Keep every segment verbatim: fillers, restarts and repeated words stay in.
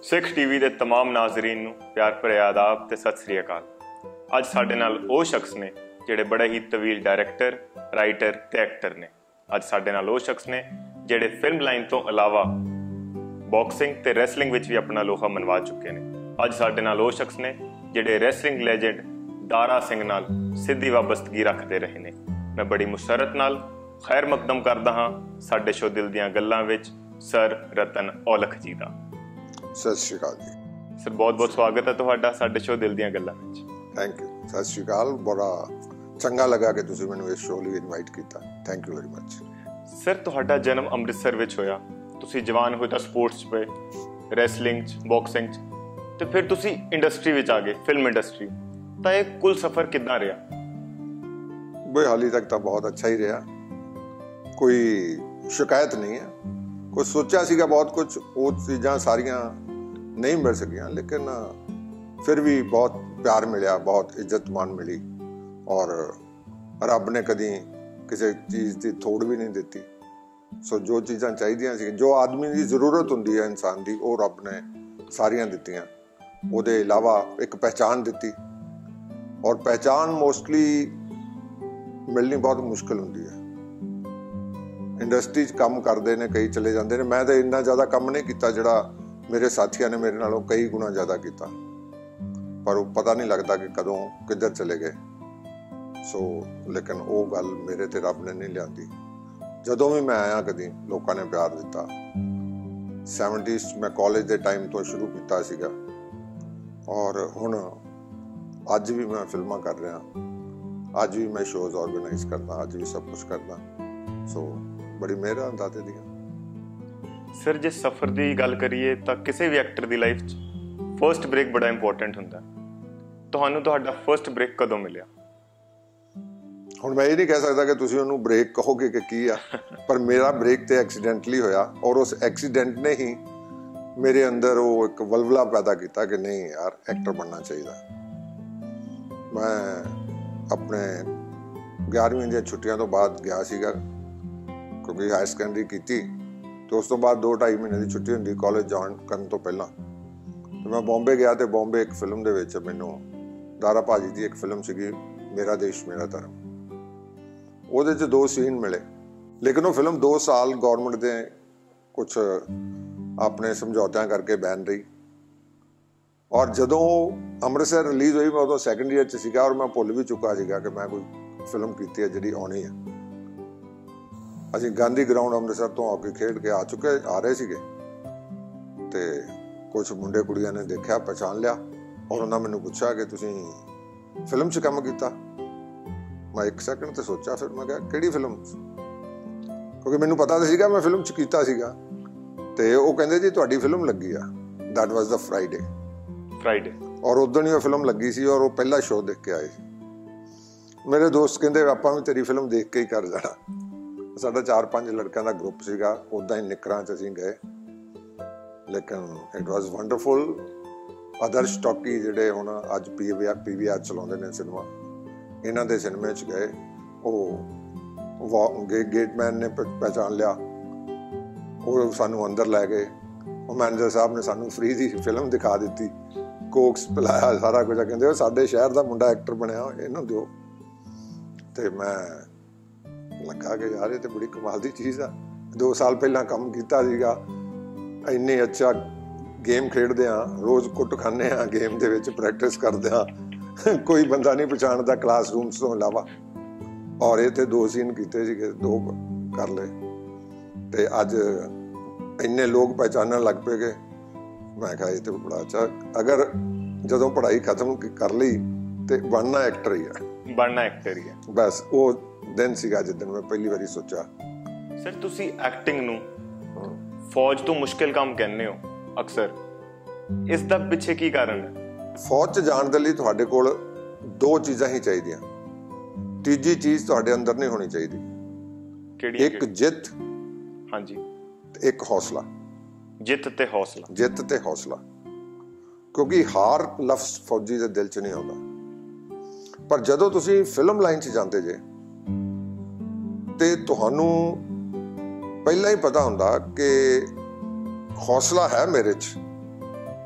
Sikh TV के तमाम नाजरीन नूं प्यार भरे आदाब ते सत श्री अकाल। अज साडे नाल वो शख्स ने जिहड़े बड़े ही तवील डायरैक्टर, राइटर ते एक्टर ने। अज साडे नाल वो शख्स ने जिहड़े फिल्म लाइन तो अलावा बॉक्सिंग ते रैसलिंग विच भी अपना लोहा मनवा चुके ने। अज साडे नाल वो शख्स ने जिहड़े रैसलिंग लैजेंड दारा सिंह नाल सीधी वाबस्तगी रखते रहे ने। मैं बड़ी मुसरत नाल खैर मकदम करदा हां साडे शो दिल दियां गल्लां विच सर रतन औलख जी दा। सत श्री अकाल जी सर, बहुत बहुत स्वागत है तुहाडा साडे शो दिल दियां गल्लां विच। Thank you. सत श्री अकाल। बड़ा चंगा लगा कि तुसीं मैनूं इस शो लई इनवाइट कीता। Thank you very much. Sir, तुहाडा जन्म अमृतसर विच होया, तुसीं जवान होए तां स्पोर्ट्स पे, रैसलिंग च, बॉक्सिंग च, ते फिर तुसीं इंडस्ट्री विच आ गए, फिल्म इंडस्ट्री। तां इह कुल सफर किदां रहा? बई हाली तक तो बहुत अच्छा ही रहा, कोई शिकायत नहीं है। कुछ सोचा सीगा बहुत कुछ, वो चीज़ां सारियां नहीं मिल सकियां, लेकिन फिर भी बहुत प्यार मिलिया, बहुत इज्जत मान मिली और रब ने कदी किसी चीज़ की थोड़ भी नहीं दी। सो जो चीज़ां चाहिए सी, जो आदमी की जरूरत होंदी है इंसान की, वो रब ने सारियां दित्तियां। उहदे इलावा एक पहचान दी, और पहचान मोस्टली मिलनी बहुत मुश्किल होंदी है। इंडस्ट्री च काम करते हैं, कई चले जाते हैं। मैं तो इन्ना ज़्यादा काम नहीं किया जिहड़ा मेरे साथियों ने मेरे नालों कई गुना ज़्यादा किया, पर वो पता नहीं लगता कि कदों किधर चले गए। सो लेकिन वो गल मेरे ते रब ने नहीं लियांदी। जदों भी मैं आया कदी लोगों ने प्यार दिता। सैवनटीज़ मैं कॉलेज के टाइम तो शुरू किया सीगा, और हुण अज भी मैं फिल्मां कर रहा, अज भी मैं शोज़ ऑर्गेनाइज करता, अज भी सब कुछ करता। सो बड़ी मेहर दाते दी। सर, जे सफर की गल करिए तो किसी भी एक्टर की लाइफ फर्स्ट ब्रेक बड़ा इंपॉर्टेंट होंदा। तुहानूं तुहाडा फर्स्ट ब्रेक कदों मिलिया? हुण मैं ये नहीं कह सकता कि तुसीं उहनूं ब्रेक कहोगे कि की आ, पर मेरा ब्रेक तो एक्सीडेंटली होया, और उस एक्सीडेंट ने ही मेरे अंदर वो एक वलवला पैदा किया कि नहीं यार, एक्टर बनना चाहिए। मैं अपने ग्यारहवीं दी छुट्टियां तो बाद गया सीगा, क्योंकि हायर सकैंडरी की, तो उस तो बाद दो ढाई महीने की छुट्टी होंदी कॉलेज ज्वाइन करन तो पहला। तो मैं बॉम्बे गया, तो बॉम्बे एक फिल्म दे विच मैनूं दारा भाजी की एक फिल्म सीगी मेरा देश मेरा धर्म, ਉਹਦੇ 'ਚ दो सीन मिले। लेकिन वो फिल्म दो साल गौरमेंट दे कुछ अपने समझौतियां करके बैन रही, और जदों अमृतसर रिलीज हुई मैं उदों सैकेंड ईयर 'च सीगा, और मैं भुल भी चुका सीगा कि मैं कोई फिल्म की है जिहड़ी आउणी है। असीं गांधी ग्राउंड अमृतसर तो हॉकी खेड के आ चुके आ रहे सीगे, ते कुछ मुंडे कुड़ियां ने देखा, पहचान लिया, और उन्होंने मैनूं पूछा कि तुसीं फिल्म 'च काम कीता। मैं एक सैकेंड तो सोचा, फिर मैं कहा किहड़ी फिल्म, क्योंकि मैनूं पता तो सीगा मैं फिल्म 'च कीता सीगा। ते वो कहंदे जी तुहाडी फिल्म लगी आ। That was the Friday Friday और उदण ही वो फिल्म लगी सी, और वो पहला शो देख के आए। मेरे दोस्त कहंदे आपां भी तेरी फिल्म देख के ही कर जाना। साडा चार पांच लड़कियां दा ग्रुप सीगा, उदां ही निकरां 'च असीं गए, लेकिन it was wonderful. Adarsh talkie जिहड़े हुण अज पीवीआर पीवीआर चलाउंदे ने सिनेमा, इन्हां दे सिनेमे 'च गए। वो गेटमैन ने पहचान लिया, वो सानू अंदर लै गए। वो मैनेजर साहब ने सानू फ्री दी फिल्म दिखा दी, कोक्स पिलाया, सारा कुछ। कहंदे साडे शहर दा मुंडा एक्टर बनिया, इहनूं दिओ। ते मैं लगा कि यार ये तो बड़ी कमाल दी चीज़ आ। दो साल पहला काम कीता सीगा, इन्नी अच्छा गेम खेडदे आ, रोज़ कुट खाने आ, गेम दे विच प्रैक्टिस करदे आ, कोई बंदा नहीं पछाणदा क्लासरूम्स तो इलावा। और ये तो दो सीन कीते सीगे, दो कर ले, ते अज इन्ने लोग पहचानण लग पे गए। मैं कहा ये तो बड़ा अच्छा, अगर जदों पढ़ाई खत्म कर ली तो बनना एक्टर ही है, बनना एक्टर ही है। बस वो दिन सीगा जिस दिन मैं पहली बारी सोचा। सर, तुसी एक्टिंग नूं फौज तो मुश्किल काम कहने हो अक्सर, इस दा पिछे की कारण है? फौज च जाण दे लई तुहाडे कोल दो चीज़ां ही चाहीदियां, तीजी चीज़ तुहाडे अंदर नहीं होनी चाहिदी। किहड़ी? एक जित, हाँ जी, एक हौसला। जित ते हौसला, जित ते हौसला, क्योंकि हार लफ्ज़ फौजी दे दिल च नहीं आउंदा। पर जदों तुसीं फिल्म लाइन च जांदे जे ते तुहानू पहला ही पता हुंदा कि हौसला है मेरे च,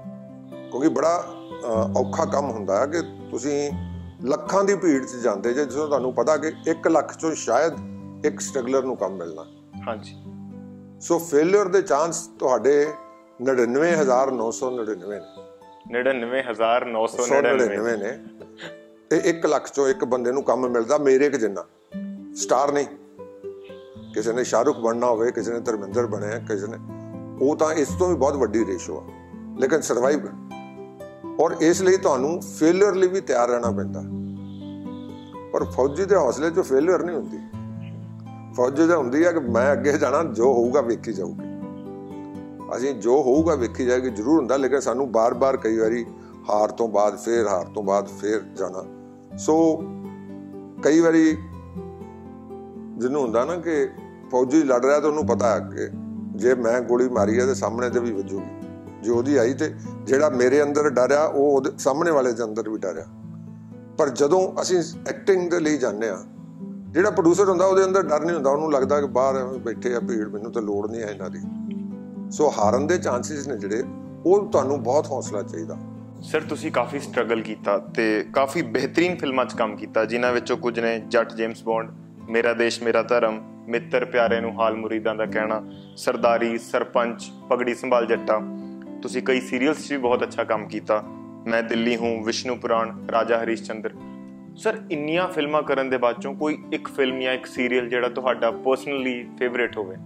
क्योंकि बड़ा औखा काम हुंदा है कि तुसीं ਲੱਖਾਂ ਦੀ ਭੀੜ 'ਚ ਜਾਂਦੇ ਜੇ ਜਦੋਂ ਤੁਹਾਨੂੰ ਪਤਾ ਕਿ ਇੱਕ ਲੱਖ 'ਚੋਂ ਸ਼ਾਇਦ ਇੱਕ ਸਟਰਗਲਰ ਨੂੰ ਕੰਮ ਮਿਲਣਾ। ਹਾਂਜੀ। ਸੋ ਫੇਲਿਅਰ ਦੇ ਚਾਂਸ ਤੁਹਾਡੇ ਨੜਿਨਵੇਂ ਹਜ਼ਾਰ ਨੌ ਸੌ ਨੜਿਨਵੇਂ ਨੇ ਨੜਿਨਵੇਂ ਹਜ਼ਾਰ ਨੌ ਸੌ ਨੜਿਨਵੇਂ ਨੇ ਤੇ ਇੱਕ ਲੱਖ 'ਚੋਂ ਇੱਕ ਬੰਦੇ ਨੂੰ ਕੰਮ ਮਿਲਦਾ ਮੇਰੇ ਕੁ ਜਿੰਨਾ। ਸਟਾਰ ਨਹੀਂ, ਕਿਸੇ ਨੇ ਸ਼ਾਹਰੁਖ ਬਣਨਾ ਹੋਵੇ, ਕਿਸੇ ਨੇ ਧਰਮਿੰਦਰ ਬਣਿਆ, ਕਿਸੇ ਨੇ, ਉਹ ਤਾਂ ਇਸ ਤੋਂ ਵੀ ਬਹੁਤ ਵੱਡੀ ਰੇਸ਼ੋ ਆ, ਲੇਕਿਨ ਸਰਵਾਈਵ। ਔਰ ਇਸ ਲਈ ਤੁਹਾਨੂੰ ਫੇਲਿਅਰ ਲਈ ਵੀ ਤਿਆਰ ਰਹਿਣਾ ਪੈਂਦਾ। ਪਰ ਫੌਜੀ ਦੇ ਹੌਸਲੇ 'ਚ ਫੇਲਿਅਰ ਨਹੀਂ ਹੁੰਦੀ। ਫੌਜੀ ਦਾ ਹੁੰਦੀ ਹੈ ਕਿ ਮੈਂ ਅੱਗੇ ਜਾਣਾ, ਜੋ ਹੋਊਗਾ ਵੇਖੀ ਜਾਊਗੀ। ਅਸੀਂ ਜੋ ਹੋਊਗਾ ਵੇਖੀ ਜਾਏਗੀ ਜ਼ਰੂਰ ਹੁੰਦਾ, ਲੇਕਿਨ ਸਾਨੂੰ ਬਾਰ-ਬਾਰ ਕਈ ਵਾਰੀ ਹਾਰ ਤੋਂ ਬਾਅਦ ਫੇਰ ਹਾਰ ਤੋਂ ਬਾਅਦ ਫੇਰ ਜਾਣਾ। ਸੋ ਕਈ ਵਾਰੀ ਜਿਹਨੂੰ ਹੁੰਦਾ ਨਾ ਕਿ ਫੌਜੀ ਲੜ ਰਿਹਾ ਤਾਂ ਉਹਨੂੰ ਪਤਾ ਹੈ ਕਿ ਜੇ ਮੈਂ ਗੋਲੀ ਮਾਰੀ ਹੈ ਤੇ ਸਾਹਮਣੇ ਤੇ ਵੀ ਵੱਜੂਗੀ। ਜੇ ਉਹਦੀ ਆਈ ਤੇ ਜਿਹੜਾ ਮੇਰੇ ਅੰਦਰ ਡਰ ਆ ਉਹ ਉਹਦੇ ਸਾਹਮਣੇ ਵਾਲੇ ਦੇ ਅੰਦਰ ਵੀ ਡਰ ਆ। ਪਰ ਜਦੋਂ ਅਸੀਂ ਐਕਟਿੰਗ ਦੇ ਲਈ ਜਾਂਦੇ ਹਾਂ, ਜਿਹੜਾ ਪ੍ਰੋਡਿਊਸਰ ਹੁੰਦਾ ਉਹਦੇ ਅੰਦਰ ਡਰ ਨਹੀਂ ਹੁੰਦਾ, ਉਹਨੂੰ ਲੱਗਦਾ ਕਿ ਬਾਹਰ ਬੈਠੇ ਆ ਭੀੜ, ਮੈਨੂੰ ਤਾਂ ਲੋੜ ਨਹੀਂ ਹੈ ਇਹਨਾਂ ਦੀ। ਸੋ ਹਾਰਨ ਦੇ ਚਾਂਸਿਸ ਨੇ ਜਿਹੜੇ, ਉਹ ਤੁਹਾਨੂੰ ਬਹੁਤ ਹੌਸਲਾ ਚਾਹੀਦਾ। ਸਰ ਤੁਸੀਂ ਕਾਫੀ ਸਟਰਗਲ ਕੀਤਾ ਤੇ ਕਾਫੀ ਬਿਹਤਰੀਨ ਫਿਲਮਾਂ 'ਚ ਕੰਮ ਕੀਤਾ, ਜਿਨ੍ਹਾਂ ਵਿੱਚੋਂ ਕੁਝ ਨੇ ਜੱਟ ਜੇਮਸ ਬੌਂਡ, ਮੇਰਾ ਦੇਸ਼ ਮੇਰਾ ਧਰਮ, ਮਿੱਤਰ ਪਿਆਰੇ ਨੂੰ ਹਾਲ ਮੁਰੀਦਾਂ ਦਾ ਕਹਿਣਾ, ਸਰਦਾਰੀ, ਸਰਪੰਚ, ਪਗੜੀ ਸੰਭਾਲ ਜੱਟਾ। ਤੁਸੀਂ ਕਈ ਸੀਰੀਅਲਸ 'ਚ ਵੀ ਬਹੁਤ ਅੱਛਾ ਕੰਮ ਕੀਤਾ, ਮੈਂ ਦਿੱਲੀ ਹੂੰ, ਵਿਸ਼ਨੂੰ ਪੁਰਾਣ, ਰਾਜਾ ਹਰੀਸ਼ ਚੰਦਰ। ਸਰ ਇੰਨੀਆਂ ਫਿਲਮਾਂ ਕਰਨ ਦੇ ਬਾਅਦ ਚੋਂ ਕੋਈ ਇੱਕ ਫਿਲਮ ਜਾਂ ਇੱਕ ਸੀਰੀਅਲ ਜਿਹੜਾ ਤੁਹਾਡਾ ਪਰਸਨਲੀ ਫੇਵਰੇਟ ਹੋਵੇ?